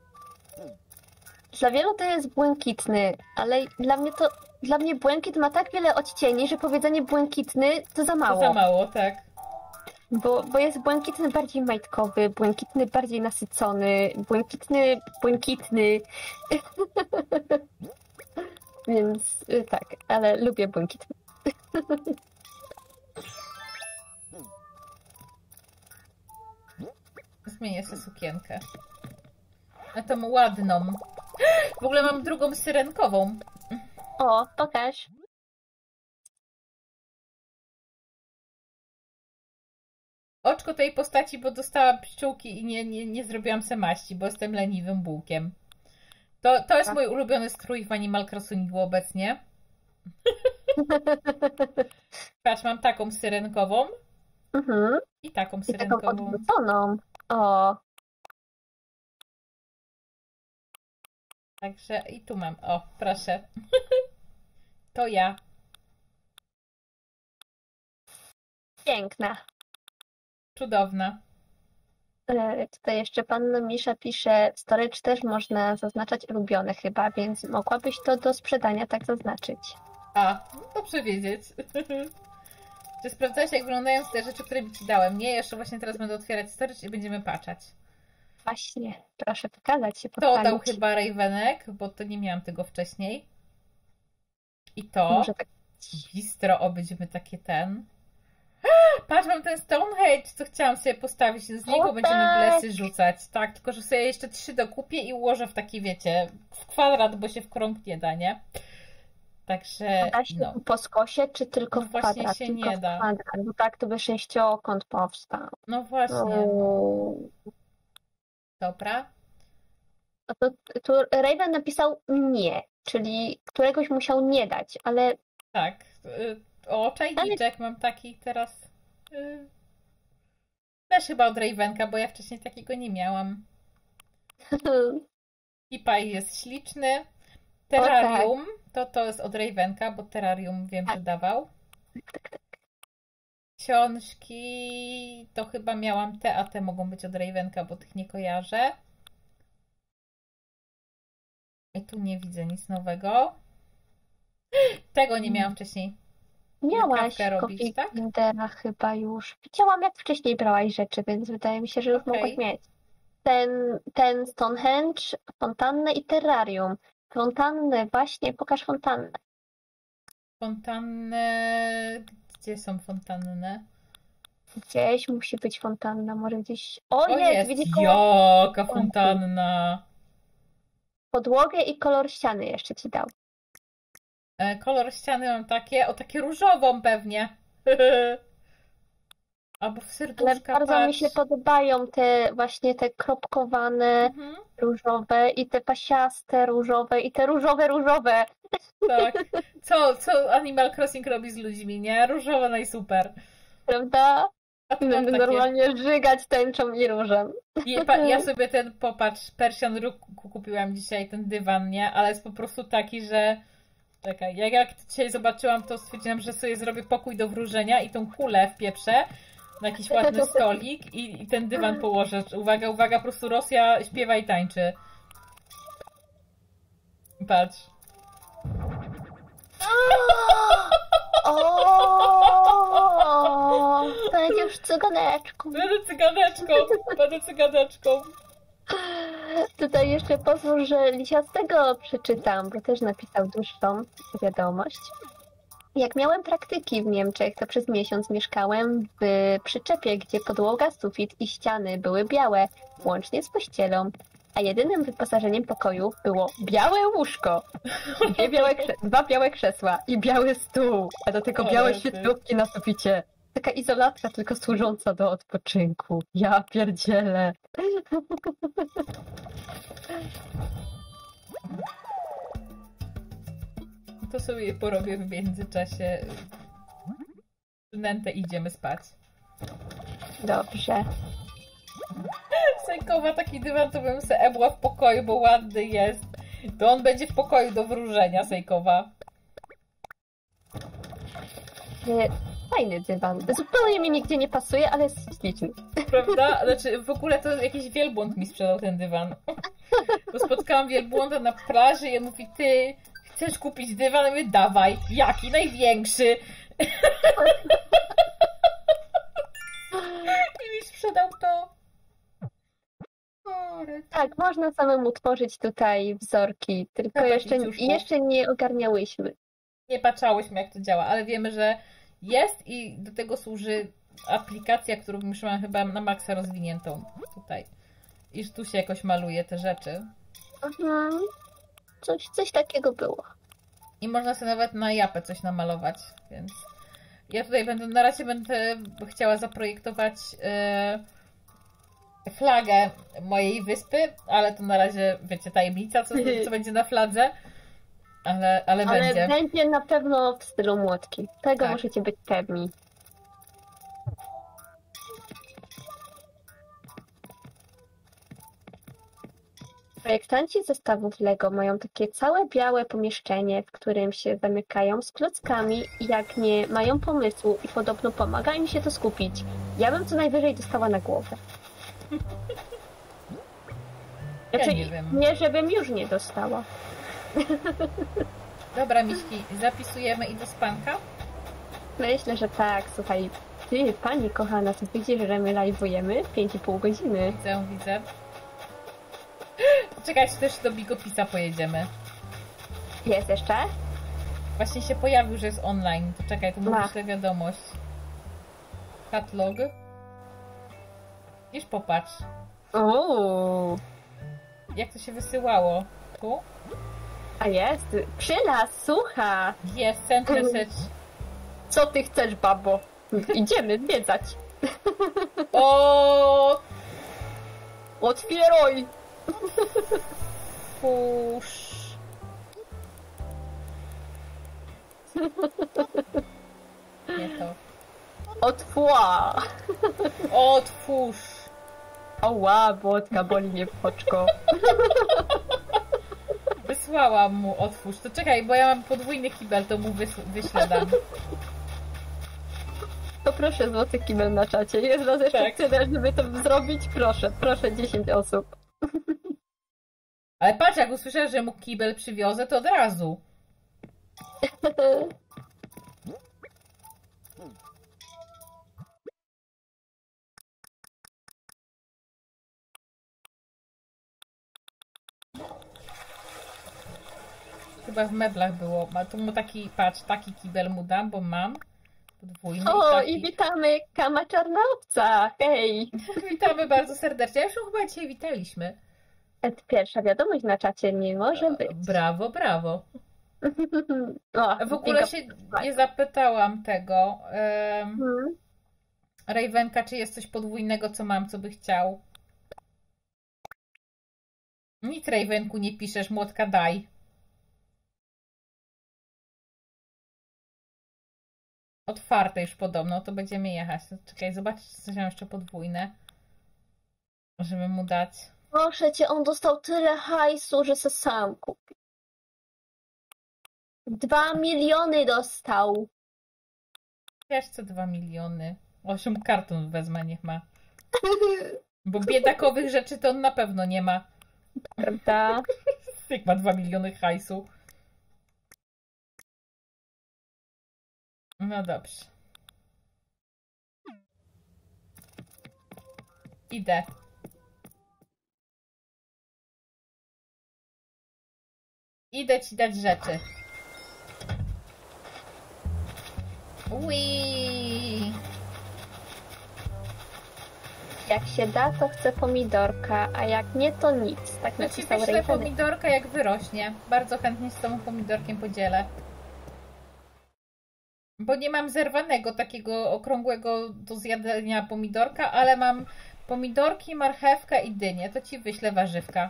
Dla wielu to jest błękitny, ale dla mnie błękit ma tak wiele odcieni, że powiedzenie błękitny to za mało. To za mało, tak. Bo jest błękitny bardziej majtkowy, błękitny bardziej nasycony, błękitny. Więc tak, ale lubię błękitny. Zmienię sobie sukienkę. Na tą ładną. W ogóle mam drugą syrenkową. O, pokaż. Oczko tej postaci, bo dostałam pszczółki i nie zrobiłam se maści, bo jestem leniwym bułkiem. To jest mój ulubiony strój w Animal Crossingu obecnie. Patrz, mam taką syrenkową i taką I taką syrenkową. odwróconą. O, Także i tu mam. O, proszę. To ja. piękna. Cudowna. Tutaj jeszcze panna Misza pisze, w storage też można zaznaczać ulubione chyba, więc mogłabyś to do sprzedania tak zaznaczyć. A, dobrze wiedzieć. Czy sprawdzałeś, jak wyglądają te rzeczy, które mi ci dałem? Nie, jeszcze właśnie teraz będę otwierać storage i będziemy patrzeć. Właśnie, proszę pokazać się, To pochwalić. dał chyba Ravenek, bo to nie miałam tego wcześniej. I to. Może tak. Bistro, będziemy takie ten. Patrz, mam ten Stonehenge, co chciałam sobie postawić. Z niego O, będziemy tak! blesy rzucać. Tak, tylko że sobie jeszcze 3 dokupię i ułożę w taki, wiecie, w kwadrat, bo się w krąg nie da, nie? Także, Da się no. po skosie, czy tylko No w właśnie kwadrat? się Tylko nie w da. kwadrat, bo tak to by sześciokąt powstał. No właśnie. Uuu. Dobra. No to tu Raven napisał nie, czyli któregoś musiał nie dać, ale Tak. O, czajniczek mam taki teraz. Też chyba od Ravenka, bo ja wcześniej takiego nie miałam. Kipaj jest śliczny. Terrarium, to jest od Ravenka, bo terrarium wiem, że dawał. Książki to chyba miałam te, a te mogą być od Ravenka, bo tych nie kojarzę. I tu nie widzę nic nowego. Tego nie miałam wcześniej. Miałaś robić, tak? Kindera chyba już. Widziałam, jak wcześniej brałaś rzeczy, więc wydaje mi się, że już mogłaś mieć. Ten Stonehenge, fontannę i terrarium. Fontannę, właśnie, pokaż fontannę. Fontannę... Gdzie są fontanny? Gdzieś musi być fontanna, może gdzieś... O, jest! widzisz, Jaka fontanna! Podłogę i kolor ściany jeszcze ci dał. Kolor ściany mam takie różową pewnie. Albo w serduszka, Ale bardzo mi się podobają te kropkowane różowe i te pasiaste różowe i te różowe. Tak. Co Animal Crossing robi z ludźmi, nie? Różowe najsuper. Prawda? Będę normalnie żygać tęczą i różem. Ja sobie popatrz, Persian Rug kupiłam dzisiaj, ten dywan, nie? Ale jest po prostu taki, że... Czekaj, jak dzisiaj zobaczyłam, to stwierdziłam, że sobie zrobię pokój do wróżenia i tą kulę wpieprzę na jakiś ładny stolik i ten dywan położę. Uwaga, po prostu Rosja śpiewa i tańczy. Patrz. Będziesz cyganeczką. Będę cyganeczką. Tutaj jeszcze pozwól, że Lisiastego przeczytam, bo też napisał dłuższą wiadomość. Jak miałem praktyki w Niemczech, to przez miesiąc mieszkałem w przyczepie, gdzie podłoga, sufit i ściany były białe, łącznie z pościelą, a jedynym wyposażeniem pokoju było białe łóżko, dwa białe krzesła i biały stół, a do tego białe świetlówki na suficie. Taka izolatka tylko służąca do odpoczynku. Ja pierdzielę. To sobie porobię w międzyczasie. Przynętę idziemy spać. Dobrze. Sejkowa, taki dywan to bym se ebła w pokoju, bo ładny jest. To on będzie w pokoju do wróżenia, Sejkowa. Fajny dywan. Zupełnie mi nigdzie nie pasuje, ale jest śliczny. Prawda? Znaczy, w ogóle to jakiś wielbłąd mi sprzedał ten dywan. Bo spotkałam wielbłąda na plaży i on mówi, ty chcesz kupić dywan? Ja mówię, dawaj. Jaki? Największy. I mi sprzedał to. Tak, można samemu tworzyć tutaj wzorki, tylko jeszcze nie ogarniałyśmy. Nie patrzałyśmy, jak to działa, ale wiemy, że jest i do tego służy aplikacja, którą już mam chyba na maksa rozwiniętą tutaj. Iż tu się jakoś maluje te rzeczy. Coś takiego było. I można sobie nawet na japę coś namalować, więc ja tutaj na razie będę chciała zaprojektować flagę mojej wyspy, ale to na razie, wiecie, tajemnica, co będzie na fladze. Ale będzie. Będzie na pewno w stylu młotki. Tego możecie być pewni. Projektanci zestawów Lego mają takie całe białe pomieszczenie, w którym się zamykają z klockami, jak nie mają pomysłu i podobno pomaga im się to skupić. Ja bym co najwyżej dostała na głowę. Znaczy, ja nie wiem. Nie, żebym już nie dostała. Dobra, Miśki, zapisujemy i do spanka? Myślę, że tak. Słuchaj, ty, pani kochana, to widzisz, że my live'ujemy 5,5 godziny. Widzę. Czekajcie, też do Bigopisa pojedziemy. Jest jeszcze? Właśnie się pojawił, że jest online. To czekaj, to mówisz tę wiadomość. Katalog. Iż popatrz. Jak to się wysyłało? Tu? A jest. Przylas, słucha. Jest, send message. Co ty chcesz, babo? Idziemy zwiedzać. O! Otwieraj! Pusz. Nie to. Otwła! Otwórz! Oła, wodka, boli mnie w oczko. Wysłałam mu otwórz. To czekaj, bo ja mam podwójny kibel, to mu wyślę dam. poproszę złoty kibel na czacie. Jest raz jeszcze Tak. tyle, żeby to zrobić. Proszę 10 osób. Ale patrz, jak usłyszę, że mu kibel przywiozę, to od razu. Chyba w meblach było. Tu mu taki, patrz, taki kibel mu dam, bo mam. Podwójny O, taki. i witamy Kama Czarnowca. Hej! Witamy bardzo serdecznie. Ja już chyba dzisiaj witaliśmy. Pierwsza wiadomość na czacie nie może być. Brawo, brawo. O, W ogóle się nie zapytałam tego. Ravenka, czy jest coś podwójnego, co mam, co by chciał? Nic, Ravenku, nie piszesz, młotka daj. Otwarte już podobno, to będziemy jechać. Czekaj, zobacz, czy coś mam jeszcze podwójne. Żeby mu dać. Proszę cię, on dostał tyle hajsu, że se sam kupi. 2 miliony dostał. Wiesz co, 2 miliony. 8 karton wezmę, niech ma. Bo biedakowych rzeczy to on na pewno nie ma. Prawda? Jak ma 2 miliony hajsu. No dobrze. Idę. Idę ci dać rzeczy. Ui. Jak się da, to chcę pomidorka, a jak nie, to nic. Tak To ci napisał wyślę Raven. pomidorka, jak wyrośnie. Bardzo chętnie z tobą pomidorkiem podzielę. Bo nie mam zerwanego takiego okrągłego do zjadania pomidorka, ale mam pomidorki, marchewkę i dynię. To ci wyślę warzywka.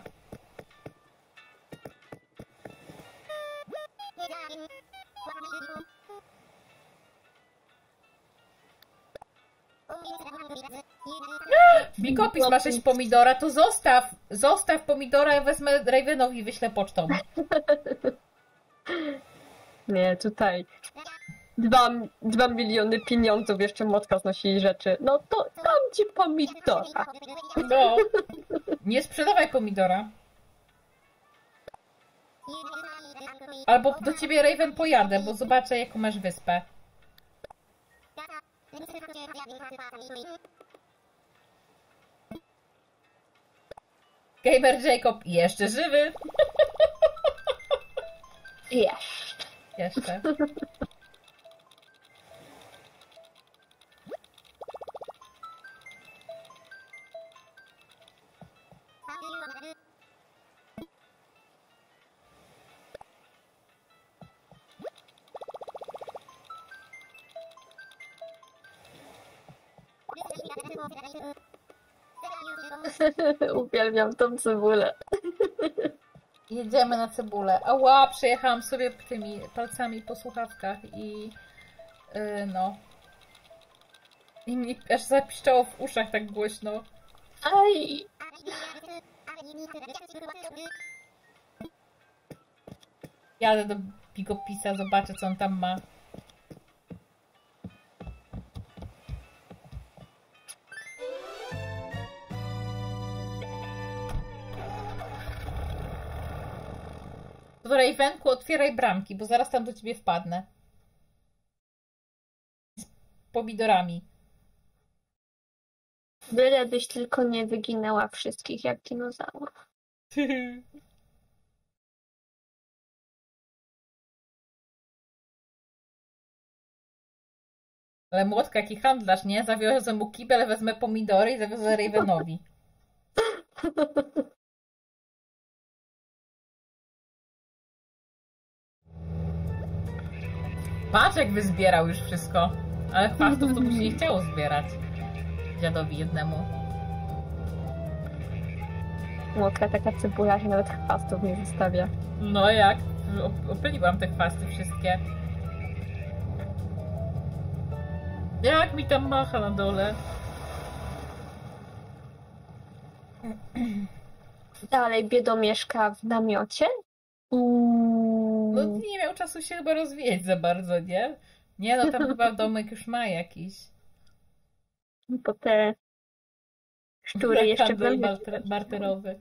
Bikopis, masz jeść pomidora, to zostaw! Zostaw pomidora, ja wezmę Ravenowi i wyślę pocztą. Nie, tutaj 2 miliony pieniądzów jeszcze Motka znosili rzeczy. No to dam ci pomidora. No. Nie sprzedawaj pomidora. Albo do ciebie, Raven, pojadę, bo zobaczę, jaką masz wyspę. Gamer Jacob jeszcze żywy. Jeszcze. Jeszcze. Uwielbiam tą cebulę. Jedziemy na cebulę. Ała, przejechałam sobie tymi palcami po słuchawkach i no. I mi aż zapiszczało w uszach tak głośno. Aj! Jadę do Bigopisa, zobaczę, co on tam ma. To Ravenku, otwieraj bramki, bo zaraz tam do ciebie wpadnę. Z pomidorami. Bylebyś tylko nie wyginęła wszystkich jak dinozaur. Ale młotka, jaki handlarz, nie? Zawiozę mu kibel, wezmę pomidory i zawiozę Ravenowi. Patrz, jak wyzbierał już wszystko. Ale chwastów to mu się nie chciało zbierać. Dziadowi jednemu. Mokra taka cebula, że nawet chwastów nie zostawia. No jak? Opyliłam te chwasty wszystkie. Jak mi tam macha na dole? Dalej biedo mieszka w namiocie? No nie miał czasu się chyba rozwijać za bardzo, nie? Nie, no tam chyba domek już ma jakiś. bo te szczury jeszcze Handel będą. barterowy.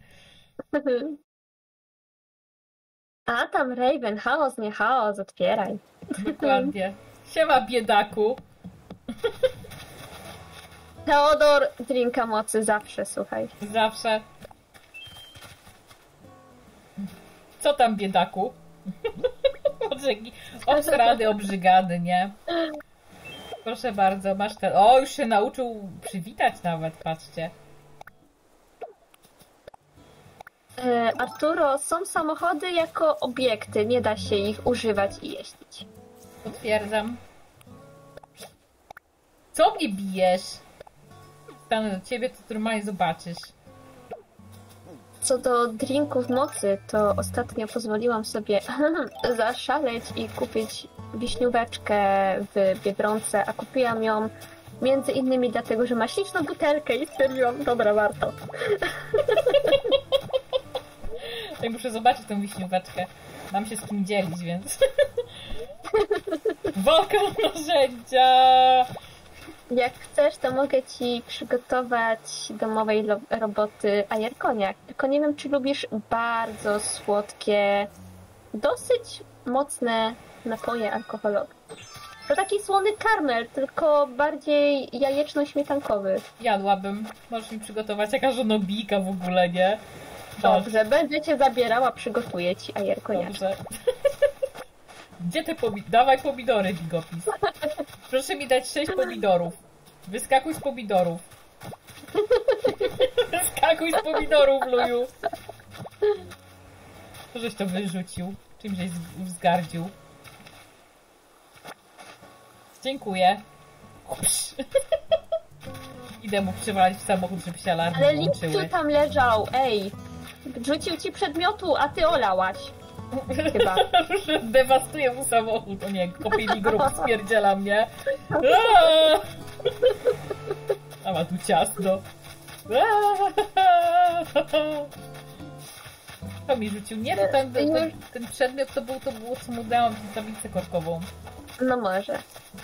A tam Raven, chaos, nie chaos, otwieraj. Dokładnie. Siema, biedaku. Teodor, drinka mocy zawsze, słuchaj. Zawsze. Co tam, biedaku? Obsrady, obrzygany, nie? Proszę bardzo, masz ten... O, już się nauczył przywitać nawet, patrzcie. Arturo, są samochody jako obiekty, nie da się ich używać i jeździć. Potwierdzam. Co mnie bijesz? Stanę do ciebie, to normalnie zobaczysz. Co do drinków mocy, to ostatnio pozwoliłam sobie zaszaleć i kupić wiśnióweczkę w Biedronce, a kupiłam ją między innymi dlatego, że ma śliczną butelkę i stwierdziłam, dobra, warto. Ja muszę zobaczyć tę wiśnióweczkę. Mam się z kim dzielić, więc... Walka o narzędzia! Jak chcesz, to mogę ci przygotować domowej roboty ajerkoniak. Tylko nie wiem, czy lubisz bardzo słodkie, dosyć mocne napoje alkoholowe. To taki słony karmel, tylko bardziej jajeczno-śmietankowy. Jadłabym. Możesz mi przygotować jaka żonobijka w ogóle, nie? Dobrze, będę cię zabierała, przygotuję ci ajerkoniak. Dobrze. Gdzie te pomidory? Dawaj pomidory, Bigopis. Proszę mi dać 6 pomidorów. Wyskakuj z pomidorów. Wyskakuj z pomidorów, Luju. To żeś to wyrzucił. Czym żeś wzgardził. Dziękuję. Ups. Idę mu przywalić w samochód, żeby się alarmy Ale włączyły. Lipciu tam leżał, ej. Rzucił ci przedmiotu, a ty olałaś. Chyba. Dewastuję mu samochód. O nie, kopie mi grób, spierdziela mnie. Aaaa! A ma tu ciasno. To mi rzucił. Nie, to ten przedmiot to było, co mu dałam, tę tablicę korkową. No może.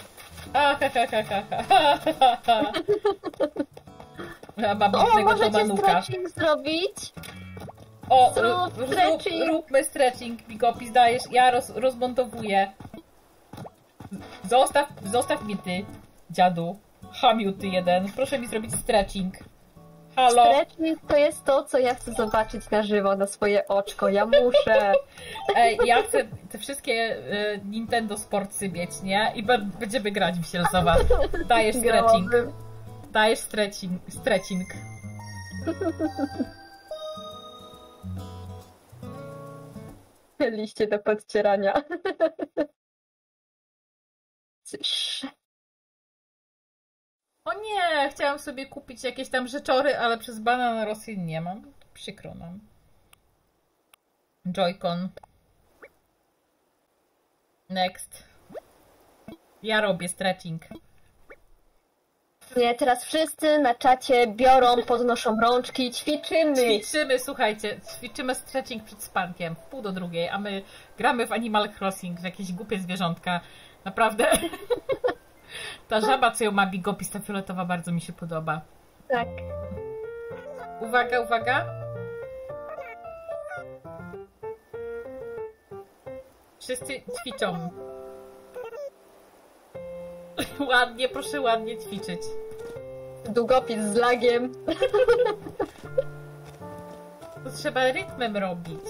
Ja mam O, jednego możecie Tomanuka. stretching zrobić? O, stretching. róbmy stretching, Bigopis, dajesz. Ja rozmontowuję. Zostaw mnie ty, dziadu. Hamiu ty jeden. Proszę mi zrobić stretching. Halo? Stretching to jest to, co ja chcę zobaczyć na żywo, na swoje oczko. Ja muszę. Ej, ja chcę te wszystkie Nintendo Sportsy mieć, nie? I będziemy grać w Sielsowa. Dajesz stretching. Grałabym. Dajesz stretching. Liście do podcierania. Cysz. O nie, chciałam sobie kupić jakieś tam rzeczory, ale przez bana na Rosję nie mam. Przykro nam. Joy-Con. Next. Ja robię stretching. Nie, teraz wszyscy na czacie biorą, podnoszą rączki, ćwiczymy. Ćwiczymy, słuchajcie, ćwiczymy stretching przed spankiem. W 1:30, a my gramy w Animal Crossing, w jakieś głupie zwierzątka. Naprawdę. Ta żaba, co ją ma Bigopis, ta fioletowa, bardzo mi się podoba. Tak. Uwaga, uwaga. Wszyscy ćwiczą. Ładnie, proszę ładnie ćwiczyć. Długopis z lagiem. To trzeba rytmem robić.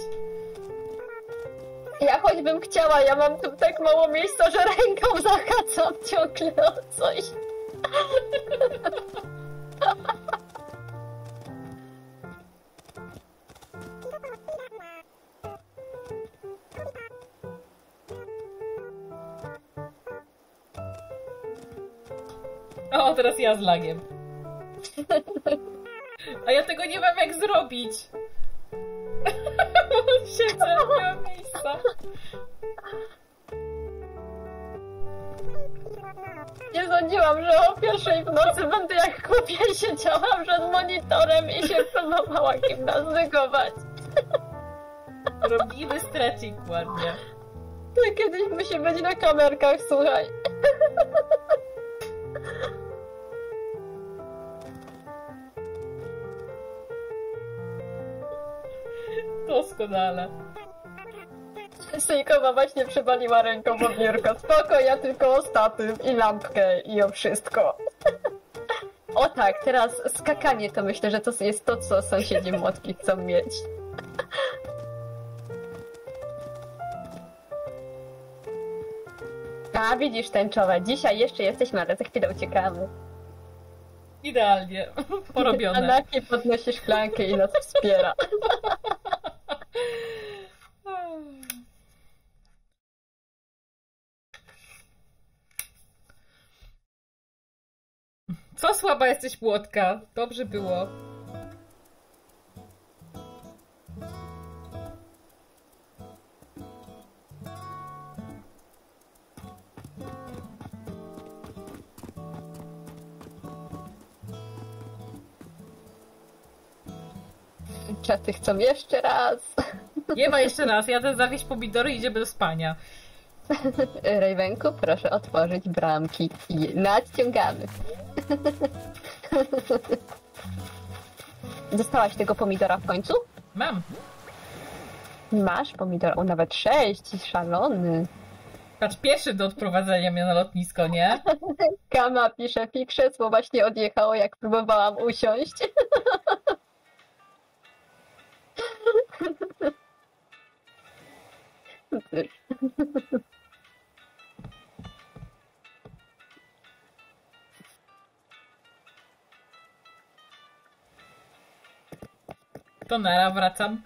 Ja choćbym chciała, ja mam tu tak mało miejsca, że ręką zahaczam ciągle o coś. O, teraz ja z lagiem. A ja tego nie mam jak zrobić. Siedzę, nie mam miejsca. Nie sądziłam, że o 1:00 w nocy będę jak głupia siedziała przed monitorem i się próbowała gimnastykować. Robimy stretching ładnie. To kiedyś musi być na kamerkach, słuchaj. Doskonale. Sejkowa właśnie przywaliła ręką w biurko. Spoko, ja tylko o statyw i lampkę i o wszystko. O tak, teraz skakanie to myślę, że to jest to, co sąsiedzi młotki chcą mieć. A widzisz, tęczowe, dzisiaj jeszcze jesteśmy, ale za chwilę uciekamy. Idealnie. Porobione. Anaki podnosi szklankę i nas wspiera. Co słaba jesteś, Młotka? Dobrze było. Czaty chcą jeszcze raz. Nie ma jeszcze raz. Jadę zawieźć pomidory i idziemy do spania. Ravenku, proszę otworzyć bramki i nadciągamy. Dostałaś tego pomidora w końcu? Mam. Masz pomidora, o nawet 6, szalony. Patrz, pierwszy do odprowadzenia mnie na lotnisko, nie? Kama pisze, krzesło właśnie odjechało, jak próbowałam usiąść. To nara, wracam.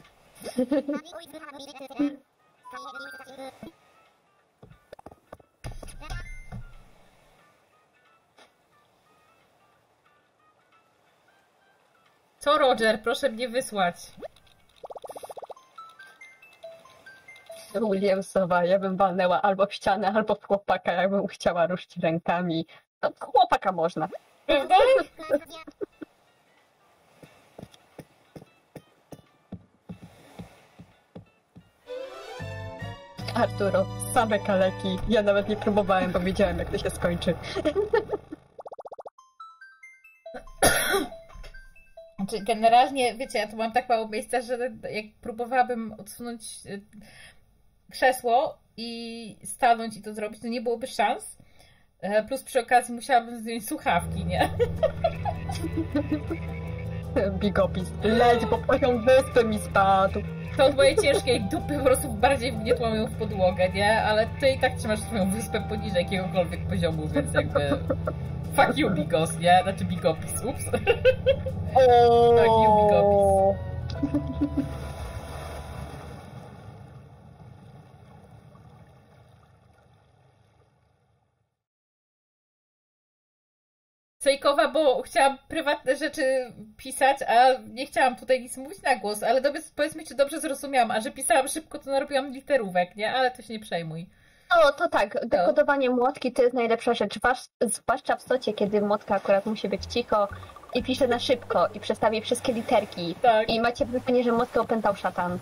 Co, Roger? Proszę mnie wysłać. Williamsowa, ja bym walnęła albo w ścianę, albo w chłopaka, jakbym chciała ruszyć rękami. No, chłopaka można. Prawda? Arturo, same kaleki. Ja nawet nie próbowałem, bo wiedziałem, jak to się skończy. Znaczy, generalnie, wiecie, ja tu mam tak mało miejsca, że jak próbowałabym odsunąć krzesło i stanąć i to zrobić, to nie byłoby szans. Plus przy okazji musiałabym zdjąć słuchawki, nie? Bigopis, leć, bo poziom wyspy mi spadł. To od mojej ciężkiej dupy po prostu bardziej wgnietłam ją w podłogę, nie? Ale ty i tak trzymasz swoją wyspę poniżej jakiegokolwiek poziomu, więc jakby... Fuck you, Bigos, nie? Znaczy Bigopis, ups. Fuck you, Bigopis. Sejkowa, bo chciałam prywatne rzeczy pisać, a nie chciałam tutaj nic mówić na głos, ale powiedzmy, czy dobrze zrozumiałam, a że pisałam szybko, to narobiłam literówek, nie? Ale to się nie przejmuj. O, to tak, dekodowanie młotki to jest najlepsza rzecz, zwłaszcza w stocie, kiedy młotka akurat musi być cicho i pisze na szybko i przestawi wszystkie literki. Tak. I macie wrażenie, że młotkę opętał szatan.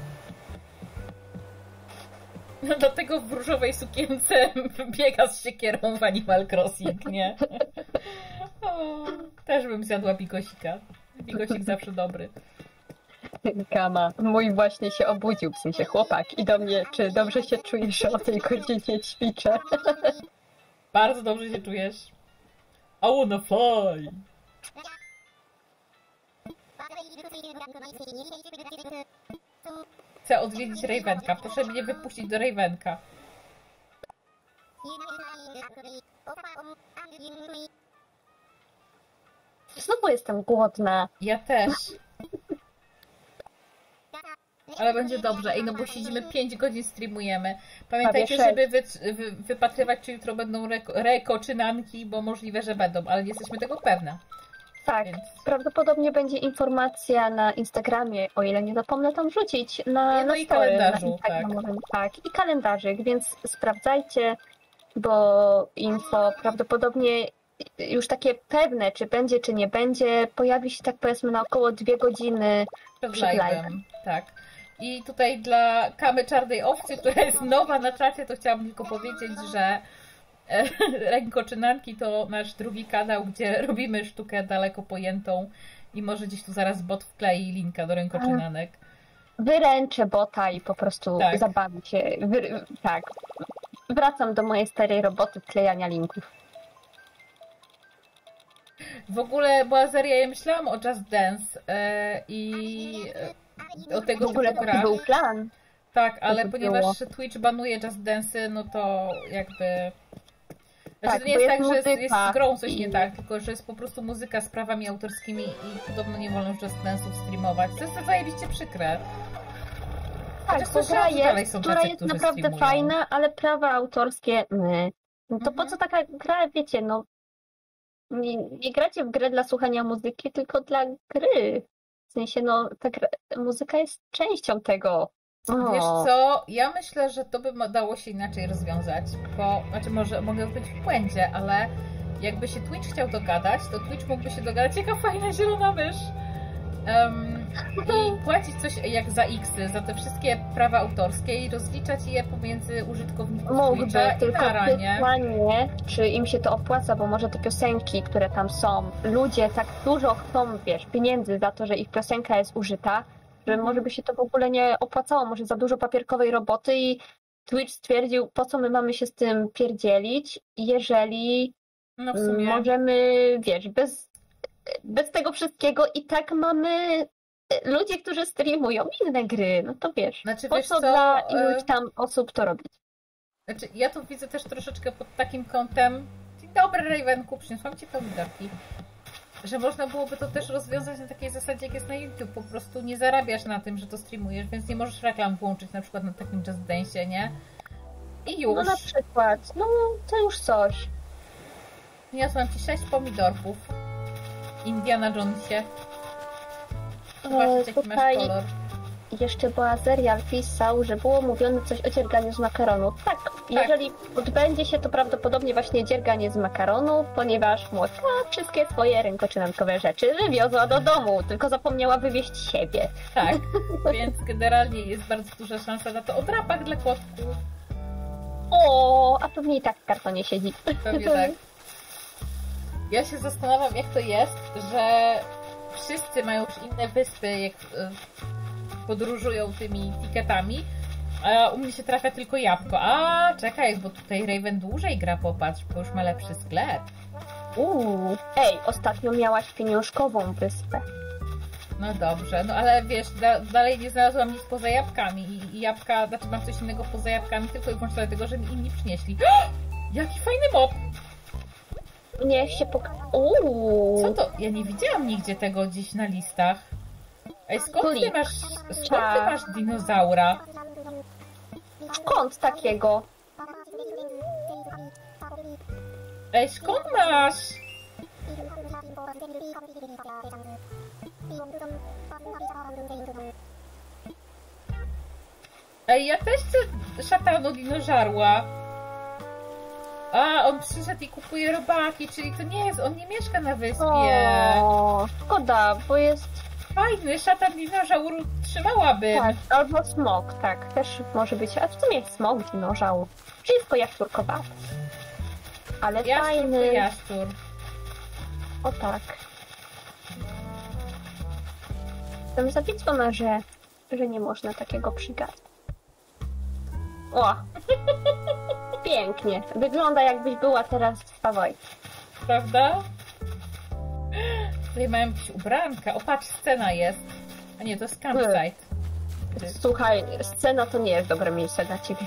No, dlatego w różowej sukience biega z siekierą w Animal Crossing, nie? O, też bym zjadła bigosika. Bigosik zawsze dobry. Kama, mój właśnie się obudził, w sensie chłopak, i do mnie, czy dobrze się czujesz, że o tej godzinie ćwiczę? Bardzo dobrze się czujesz. I wanna fly! Chcę odwiedzić Ravenka. Proszę mnie wypuścić do Ravenka. Znowu jestem głodna. Ja też. Ale będzie dobrze. Ej, no bo siedzimy 5 godzin, streamujemy. Pamiętajcie, żeby wypatrywać, czy jutro będą rekoczynanki, bo możliwe, że będą, ale nie jesteśmy tego pewne. Tak, Więc... prawdopodobnie będzie informacja na Instagramie, o ile nie zapomnę tam wrzucić, na i story, kalendarzu, tak, i kalendarzyk, więc sprawdzajcie, bo info prawdopodobnie już takie pewne, czy będzie, czy nie będzie, pojawi się tak powiedzmy na około 2 godziny przed live'em. Tak. I tutaj dla Kamy Czarnej Owcy, która jest nowa na czacie, to chciałam tylko powiedzieć, że Rękoczynanki to nasz drugi kanał, gdzie robimy sztukę daleko pojętą i może gdzieś tu zaraz bot wklei linka do rękoczynanek. wyręczę bota i po prostu Tak. zabawię się. Tak. Wracam do mojej starej roboty wklejania linków. W ogóle była seria, ja myślałam o Just Dance i o tego W ogóle typu taki grach. był plan. Tak, ale to ponieważ było. Twitch banuje Just Dance'y, no to jakby... Tak, Znaczy, to nie bo jest jest tak, że jest muzyka z grą coś i- nie tak, tylko że jest po prostu muzyka z prawami autorskimi i podobno nie wolno Just Dance'ów streamować. To jest zajebiście przykre. Tak, Chociaż bo gra słyszałam, że dalej jest, są która tacy, jest którzy naprawdę streamują. fajna, ale prawa autorskie No to po co taka gra, wiecie, no nie gracie w grę dla słuchania muzyki, tylko dla gry. W sensie, no muzyka jest częścią tego. Wiesz co, ja myślę, że to by dało się inaczej rozwiązać, bo, znaczy może mogę być w błędzie, ale jakby się Twitch chciał dogadać, to Twitch mógłby się dogadać, jaka fajna zielona mysz, i płacić coś jak za X-y, za te wszystkie prawa autorskie i rozliczać je pomiędzy użytkowników Mógłby, Twitcha i tylko Tara, nie? pytanie, czy im się to opłaca, bo może te piosenki, które tam są, ludzie tak dużo chcą, wiesz, pieniędzy za to, że ich piosenka jest użyta, że może by się to w ogóle nie opłacało, może za dużo papierkowej roboty i Twitch stwierdził, po co my mamy się z tym pierdzielić, jeżeli No w sumie. możemy, wiesz, bez tego wszystkiego i tak mamy ludzie, którzy streamują inne gry, no to wiesz, Znaczy, po wiesz co co, dla iluś tam osób to robić? Znaczy, ja to widzę też troszeczkę pod takim kątem. Dzień dobry, Ravenku, przyniosłam ci pomidorki. Że można byłoby to też rozwiązać na takiej zasadzie, jak jest na YouTube. Po prostu nie zarabiasz na tym, że to streamujesz, więc nie możesz reklam włączyć na przykład na takim Just Dance'ie, nie? I już. No na przykład, no to już coś. Przyniosłam ci 6 pomidorków. Indiana Jonesie. Zobaczyć, jaki masz Tutaj kolor. jeszcze była serial pisał, że było mówione coś o dzierganiu z makaronu. Tak, jeżeli odbędzie się to prawdopodobnie właśnie dzierganie z makaronu, ponieważ młotka wszystkie swoje rękoczynankowe rzeczy wywiozła do domu, tylko zapomniała wywieźć siebie. Tak, więc generalnie jest bardzo duża szansa na to. O drapach dla kotków. O, a pewnie i tak w kartonie siedzi. Pewnie tak. Ja się zastanawiam, jak to jest, że wszyscy mają już inne wyspy, jak podróżują tymi tiketami, a u mnie się trafia tylko jabłko. A, czekaj, bo tutaj Raven dłużej gra, popatrz, bo już ma lepszy sklep. Ej, ostatnio miałaś pieniążkową wyspę. No dobrze, no ale wiesz, dalej nie znalazłam nic poza jabłkami i jabłka, znaczy mam coś innego poza jabłkami, tylko i wyłącznie dlatego, że mi inni przynieśli. Jaki fajny mob! Niech się Co to? Ja nie widziałam nigdzie tego gdzieś na listach. Ej, skąd ty masz dinozaura? Skąd takiego? Ej, skąd masz? Ej, ja też chcę szatano dinożarła. A, on przyszedł i kupuje robaki, czyli to nie jest, on nie mieszka na wyspie. O, szkoda, bo jest... Fajny, szatan dinożaur trzymałabym. Tak, albo smok, tak, też może być. A w sumie smok, dinożaur. Wszystko jaszczurkowate. Ale Jaszczur fajny. to jaszczur. O tak. Jestem zawiedziona, że nie można takiego przygadzać. O! Pięknie. Wygląda jakbyś była teraz w Savoy. Prawda? Tutaj mają jakieś ubranka. O, patrz, scena jest. A nie, to jest campsite. Słuchaj, scena to nie jest dobre miejsce dla ciebie.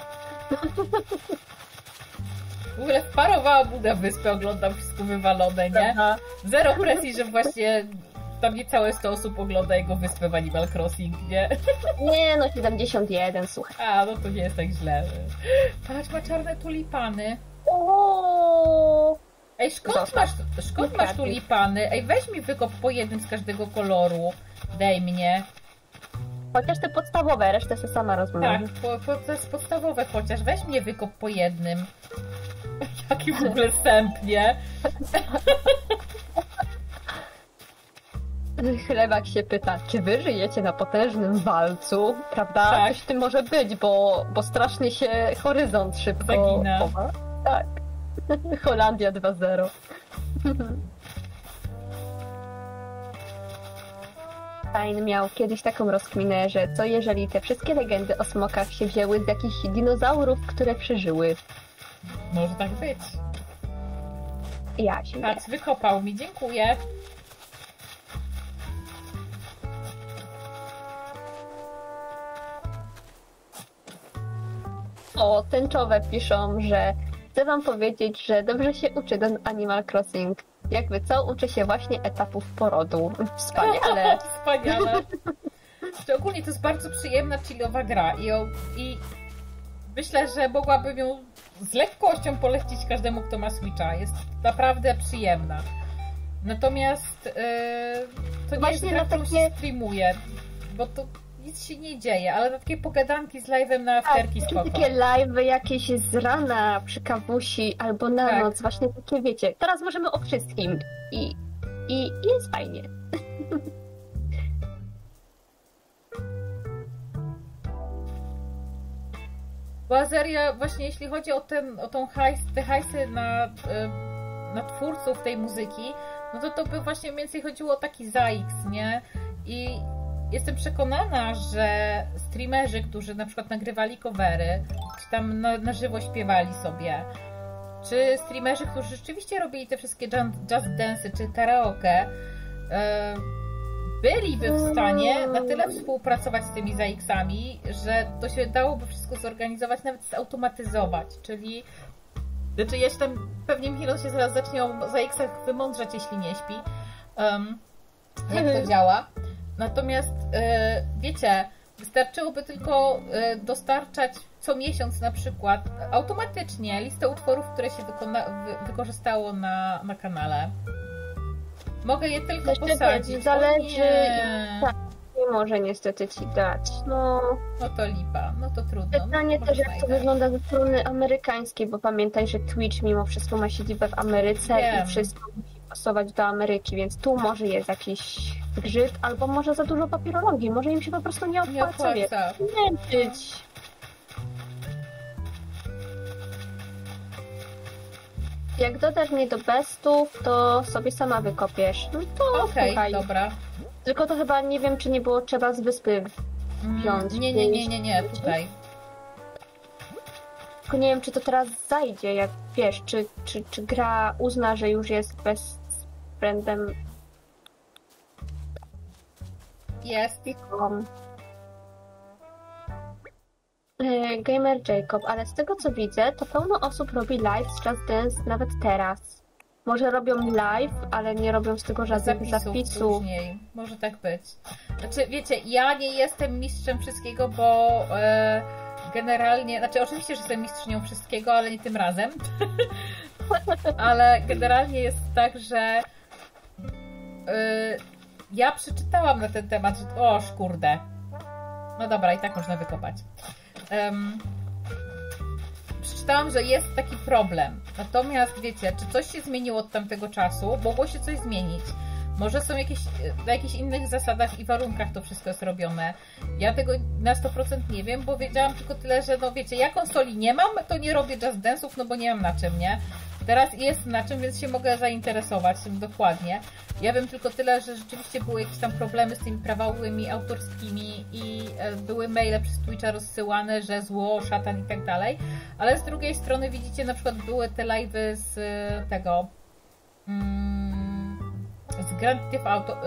W ogóle wparowała Buda wyspę, oglądam wszystko wywalone, nie? Aha. Zero presji, że właśnie tam nie całe 100 osób ogląda jego wyspę w Animal Crossing, nie? Nie, no 71, słuchaj. A, no to nie jest tak źle. Patrz, ma czarne tulipany. O. Ej, skąd masz tulipany? Ej, weź mi wykop po jednym z każdego koloru. Daj mnie. Chociaż te podstawowe, resztę sobie sama rozumiem. Tak, to jest podstawowe chociaż. Weź mnie wykop po jednym. Jaki w ogóle sęp, nie? Chlebak się pyta, czy wy żyjecie na potężnym walcu? Prawda? Tak. Coś w tym może być, bo strasznie się horyzont szybko Zagina. chowa. Tak. Holandia 2-0. Stein miał kiedyś taką rozkminę, że co jeżeli te wszystkie legendy o smokach się wzięły z jakichś dinozaurów, które przeżyły. Może tak być. Ja się Patrz, wykopał mi, dziękuję. O, tęczowe piszą, że chcę wam powiedzieć, że dobrze się uczy ten Animal Crossing. Jakby co, uczy się właśnie etapów porodu. Wspaniale. Wspaniale. Ogólnie to jest bardzo przyjemna, chillowa gra i myślę, że mogłabym ją z lekkością polecić każdemu, kto ma Switcha. Jest naprawdę przyjemna. Natomiast to nie właśnie jest gra, którą takie... się streamuje, bo to nic się nie dzieje, ale na takie pogadanki z live'em na afterki spoko. Takie live'y jakieś z rana przy kawusi albo na noc, właśnie takie wiecie. Teraz możemy o wszystkim i jest fajnie. Bo Azeria właśnie jeśli chodzi o te hajsy na twórców tej muzyki, no to by właśnie mniej więcej chodziło o taki ZAX, nie? I jestem przekonana, że streamerzy, którzy na przykład nagrywali covery, czy tam na żywo śpiewali sobie, czy streamerzy, którzy rzeczywiście robili te wszystkie just dance'y, czy karaoke, byliby w stanie na tyle współpracować z tymi ZAX-ami, że to się dałoby wszystko zorganizować, nawet zautomatyzować, czyli znaczy jeszcze pewnie Michał się zaraz zacznie o ZAX-ach wymądrzać, jeśli nie śpi, jak to działa. Natomiast wiecie, wystarczyłoby tylko dostarczać co miesiąc na przykład automatycznie listę utworów, które się wykorzystało na kanale. Mogę je tylko posadzić. Zależy. Tak, nie może niestety ci dać. No to lipa, no to trudno. Pytanie też, jak to wygląda ze strony amerykańskiej, bo pamiętaj, że Twitch mimo wszystko ma siedzibę w Ameryce i wszystko musi pasować do Ameryki, więc tu może jest jakiś grzyb, albo może za dużo papierologii, może im się po prostu nie opłaca. Męczyć. Jak dodasz mnie do bestów, to sobie sama wykopiesz. No to okej, dobra. Tylko to chyba nie wiem, czy nie było trzeba z wyspy wziąć. Nie, tutaj. Tylko nie wiem, czy to teraz zajdzie, jak wiesz, czy gra uzna, że już jest best friendem. Jest. Gamer Jacob, ale z tego co widzę, to pełno osób robi live z Just Dance nawet teraz. Może robią live, ale nie robią z tego żadnych zapisów. Później. Może tak być. Znaczy, wiecie, ja nie jestem mistrzem wszystkiego, bo generalnie, znaczy oczywiście, że jestem mistrzynią wszystkiego, ale nie tym razem. Ale generalnie jest tak, że ja przeczytałam na ten temat, że kurde. No dobra, i tak można wykopać. Przeczytałam, że jest taki problem. Natomiast wiecie, czy coś się zmieniło od tamtego czasu? Mogło się coś zmienić. Może są na jakichś innych zasadach i warunkach to wszystko jest robione. Ja tego na 100% nie wiem, bo wiedziałam tylko tyle, że no wiecie, ja konsoli nie mam, to nie robię Just Dance'ów, no bo nie mam na czym, nie? Teraz jest na czym, więc się mogę zainteresować tym dokładnie. Ja wiem tylko tyle, że rzeczywiście były jakieś tam problemy z tymi prawowymi, autorskimi i były maile przez Twitcha rozsyłane, że zło, szatan i tak dalej. Ale z drugiej strony widzicie, na przykład były te live'y z tego z Grand Theft Auto,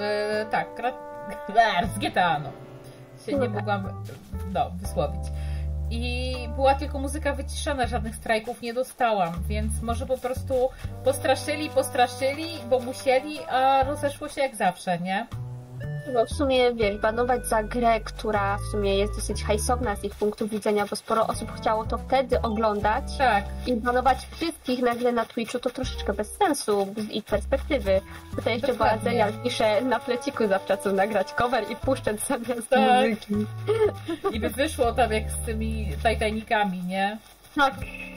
z GTA, no. Się nie mogłam wysłowić. I była tylko muzyka wyciszana, żadnych strajków nie dostałam, więc może po prostu postraszyli, bo musieli, a rozeszło się jak zawsze, nie? Bo w sumie, wiesz, banować za grę, która w sumie jest dosyć hajsowna z ich punktu widzenia, bo sporo osób chciało to wtedy oglądać. Tak. I banować wszystkich nagle na Twitchu to troszeczkę bez sensu z ich perspektywy. Tutaj jeszcze Boazerial pisze, na pleciku zawsze co nagrać cover i puszczać zamiast muzyki. I by wyszło tam jak z tymi Titanicami, nie? Tak.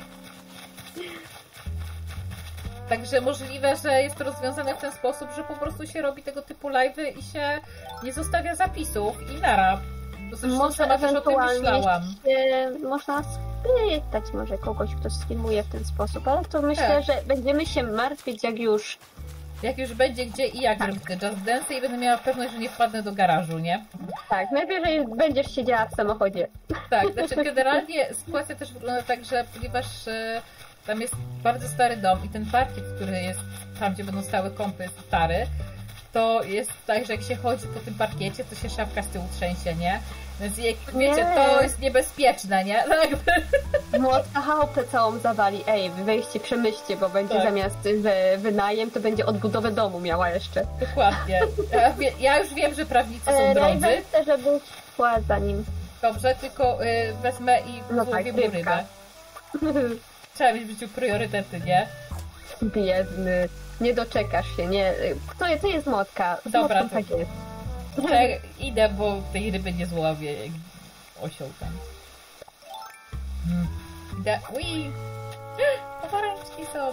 Także możliwe, że jest to rozwiązane w ten sposób, że po prostu się robi tego typu live'y i się nie zostawia zapisów i nara. Może ewentualnie można spytać może kogoś, kto streamuje w ten sposób, ale to myślę, że będziemy się martwić, jak już Jak już będzie gdzie i jak zrobić te Just Dance i będę miała pewność, że nie wpadnę do garażu, nie? Tak, najwyżej będziesz siedziała w samochodzie. Tak, znaczy generalnie sytuacja też wygląda tak, że ponieważ tam jest bardzo stary dom i ten parkiet, który jest tam, gdzie będą stały kąpy, jest stary, to jest tak, że jak się chodzi po tym parkiecie, to się szafka z tyłu trzęsie, nie? Więc jak wiecie, to jest niebezpieczne, nie? No jakby... Młotka chałupę całą zawali. Ej, weźcie, przemyślcie, bo będzie Tak. zamiast wynajem, to będzie odbudowę domu miała jeszcze. Dokładnie. Ja już wiem, że prawnicy są drodzy. Raven chce, żebyś szła za nim. Dobrze, tylko wezmę i No tak, złowię mu rybka. rybę. Trzeba mieć w życiu priorytety, nie? Biedny. Nie doczekasz się, nie. To jest Młotka. Z Dobra, Młotką to- tak jest. Idę, bo tej ryby nie złowię, jak osioł tam. Idę. Ui! Pomarańczki są.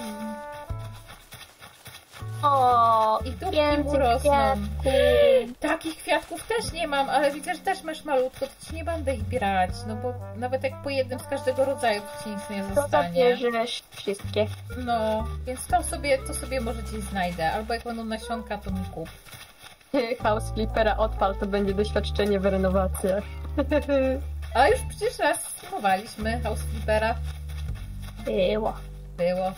O, I tu więcej rosną. kwiatków. Takich kwiatków też nie mam, ale widzę, że też masz malutko, to ci nie będę ich brać, no bo nawet jak po jednym z każdego rodzaju, to ci nic nie To zostanie. zabierzesz wszystkie. No, więc to sobie może gdzieś znajdę, albo jak będą nasionka, to mi kup. House Flippera odpal, to będzie doświadczenie w renowacjach. A już przecież raz spróbowaliśmy House Flippera. Było. Było.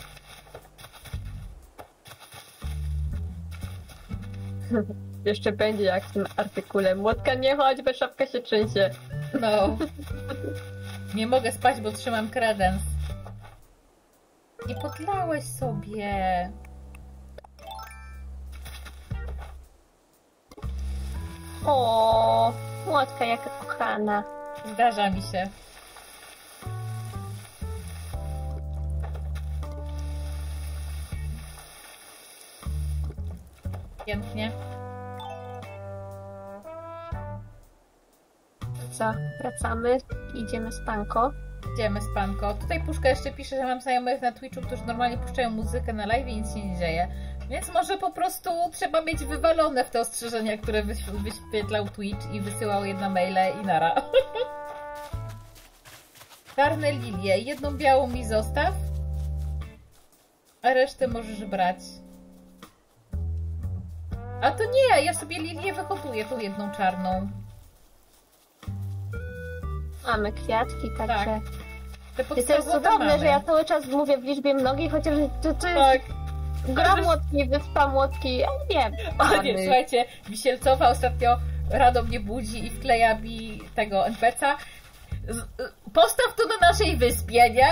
Jeszcze będzie jak w tym artykule. Młotka nie chodź, bo szafka się trzęsie. No. Nie mogę spać, bo trzymam kredens. Nie podlałeś sobie. O, Młotka jaka kochana. Zdarza mi się. Pięknie. Co? Wracamy, idziemy spanko. Idziemy z panko. Tutaj Puszka jeszcze pisze, że mam znajomych na Twitchu, którzy normalnie puszczają muzykę na live i nic się nie dzieje. Więc może po prostu trzeba mieć wywalone w te ostrzeżenia, które wyświetlał Twitch i wysyłał jedna maile i nara. Czarne lilie. Jedną białą mi zostaw, a resztę możesz brać. A to nie, ja sobie lilię wyhoduję, tą jedną czarną. Mamy kwiatki, także... Te I to jest podstawowe cudowne, mamy. że ja cały czas mówię w liczbie mnogiej, chociaż to jest Tak. gra Młotki, wyspa Młotki, ja nie wiem. Ale nie, słuchajcie, Wisielcowa ostatnio rado mnie budzi i wkleja mi tego NPC-a. Postaw to na naszej wyspie, nie?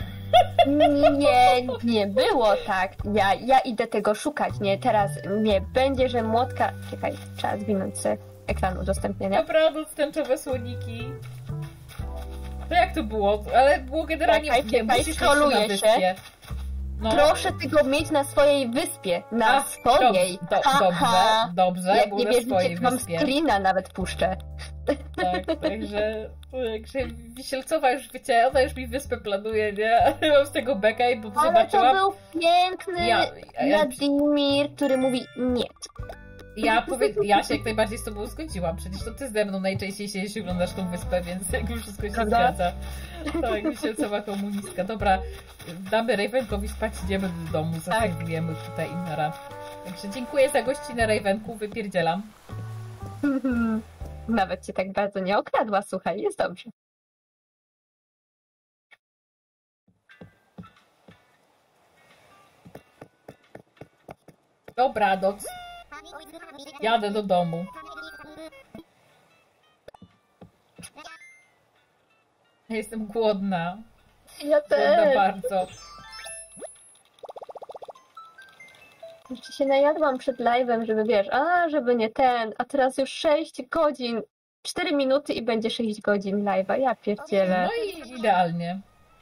Nie było tak. Ja idę tego szukać, nie? Teraz nie będzie, że Młotka... Czekaj, trzeba zwinąć sobie ekran udostępnienia. Naprawdę tęczowe słoniki. To jak to było? Ale było generalnie... Czekaj, musisz mieć to scrolluję na się. wyspie. No. Proszę tego mieć na swojej wyspie. Na swojej. Dobrze, Jak było nie na wierzycie, swojej to wam wyspie. screena nawet puszczę. Tak, także Wisielcowa już, wiecie, ona już mi wyspę planuje, nie? Mam z tego beka i bo Ale zobaczyłam... to był piękny Wladimir, który mówi nie. Ja się jak najbardziej z tobą zgodziłam. Przecież to ty ze mną najczęściej siedzisz i oglądasz tą wyspę, więc jakby wszystko się Prawda? zgadza. Tak, Wisielcowa komunistka. Dobra, damy Ravenkowi spać, idziemy do domu, zasejmujemy tutaj Innara. Także dziękuję za gościnę Ravenku, wypierdzielam. Nawet cię tak bardzo nie okradła, słuchaj, jest dobrze. Dobra, Doc. Jadę do domu. Ja jestem głodna. Ja Głodna też. bardzo. Jeszcze się najadłam przed live'em, żeby wiesz, żeby nie ten, a teraz już 6 godzin, 4 minuty i będzie 6 godzin live'a, ja pierdzielę. No i idealnie.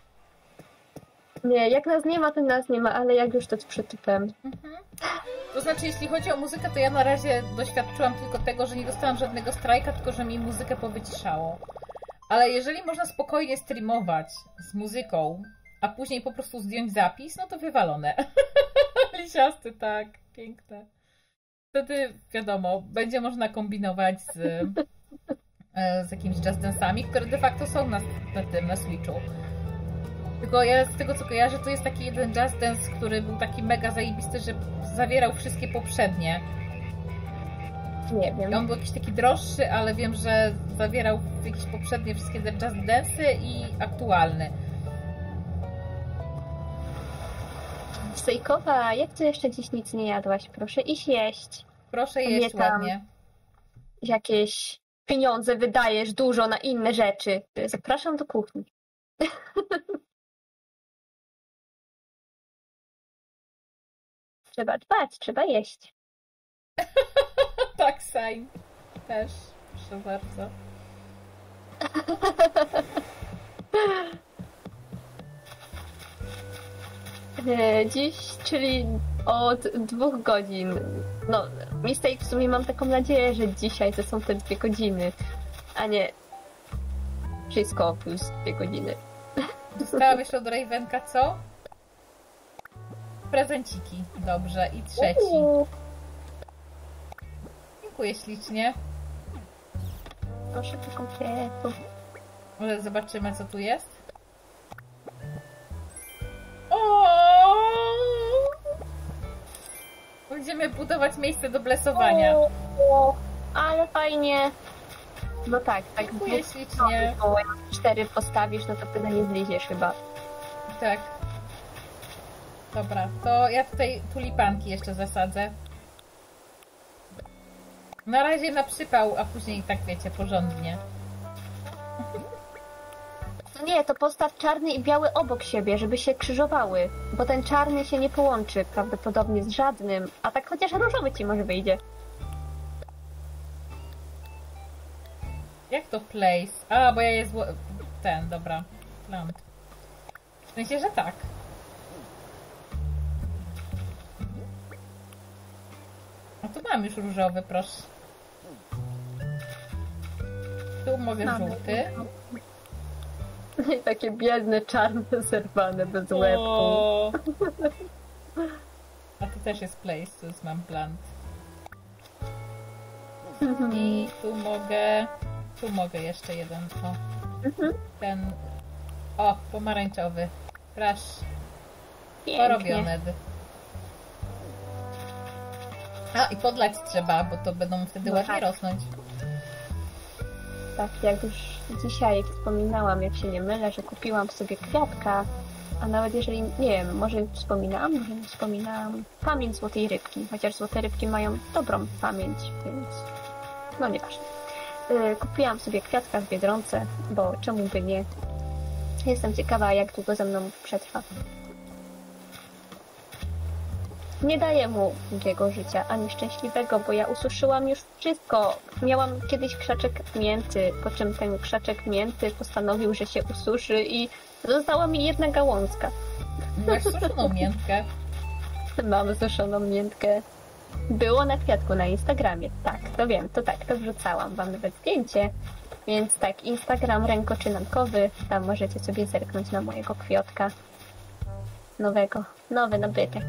Nie, jak nas nie ma, to nas nie ma, ale jak już to z przytupem. To znaczy, jeśli chodzi o muzykę, to ja na razie doświadczyłam tylko tego, że nie dostałam żadnego strajka, tylko że mi muzykę powyciszało. Ale jeżeli można spokojnie streamować z muzyką, a później po prostu zdjąć zapis, no to wywalone. Lisiasty, tak, piękne. Wtedy, wiadomo, będzie można kombinować z jakimiś just dance'ami, które de facto są na tym, na Switchu. Tylko ja z tego co kojarzę, to jest taki jeden Just Dance, który był taki mega zajebisty, że zawierał wszystkie poprzednie. Nie wiem. I on był jakiś taki droższy, ale wiem, że zawierał jakieś poprzednie wszystkie Just Dance'y i aktualny. Stejkowa, jak to jeszcze dziś nic nie jadłaś? Proszę iść jeść. Proszę jeść ładnie. Jakieś pieniądze wydajesz dużo na inne rzeczy. Zapraszam do kuchni. Trzeba dbać, trzeba jeść. Tak, Sain. Też. Proszę bardzo. Dziś, czyli od 2 godzin. No, Mistake w sumie mam taką nadzieję, że dzisiaj to są te 2 godziny, a nie wszystko plus 2 godziny. Dostałam od Ravenka co? Prezenciki. Dobrze. I trzeci. Dziękuję ślicznie. Proszę do kompletu. Może zobaczymy, co tu jest. O! Będziemy budować miejsce do blesowania. O, ale fajnie. No tak. Dziękuję ślicznie. Bo jak 4 postawisz, no to wtedy nie zliziesz chyba. Tak. Dobra, to ja tutaj tulipanki jeszcze zasadzę. Na razie na przypał, a później tak wiecie, porządnie. Nie, to postaw czarny i biały obok siebie, żeby się krzyżowały, bo ten czarny się nie połączy prawdopodobnie z żadnym, a tak chociaż różowy ci może wyjdzie. Jak to place? A, bo ja jest ten, dobra. Plant. W sensie, że tak. A tu mam już różowy, proszę. Tu mogę żółty. I takie biedne, czarne, zerwane, bez łebku. A tu też jest place, tu jest mam plant. I tu mogę jeszcze jeden, o. Ten, o, pomarańczowy. Proszę. Porobione. A, i podlać trzeba, bo to będą wtedy ładnie rosnąć. Tak, jak już dzisiaj wspominałam, jak się nie mylę, że kupiłam sobie kwiatka, a nawet jeżeli, nie wiem, może nie wspominałam, pamięć złotej rybki, chociaż złote rybki mają dobrą pamięć, więc no nieważne. Kupiłam sobie kwiatka w Biedronce, bo czemu by nie? Jestem ciekawa, jak długo ze mną przetrwa. Nie daję mu długiego życia, ani szczęśliwego, bo ja ususzyłam już wszystko. Miałam kiedyś krzaczek mięty, po czym ten krzaczek mięty postanowił, że się ususzy i została mi jedna gałązka. Masz suszoną miętkę. Mam suszoną miętkę. Było na kwiatku na Instagramie. Tak, to wiem, to wrzucałam wam nawet zdjęcie. Więc tak, Instagram rękoczynankowy, tam możecie sobie zerknąć na mojego kwiatka. Nowy nabytek.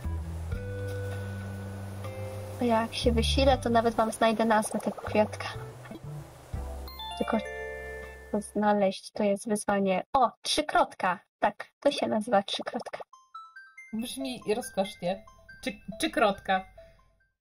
Jak się wysilę, to nawet wam znajdę nazwę tego kwiatka. Tylko to znaleźć to jest wyzwanie. O, 3-krotka. Tak, to się nazywa 3-krotka. Brzmi rozkosznie. Czy krotka.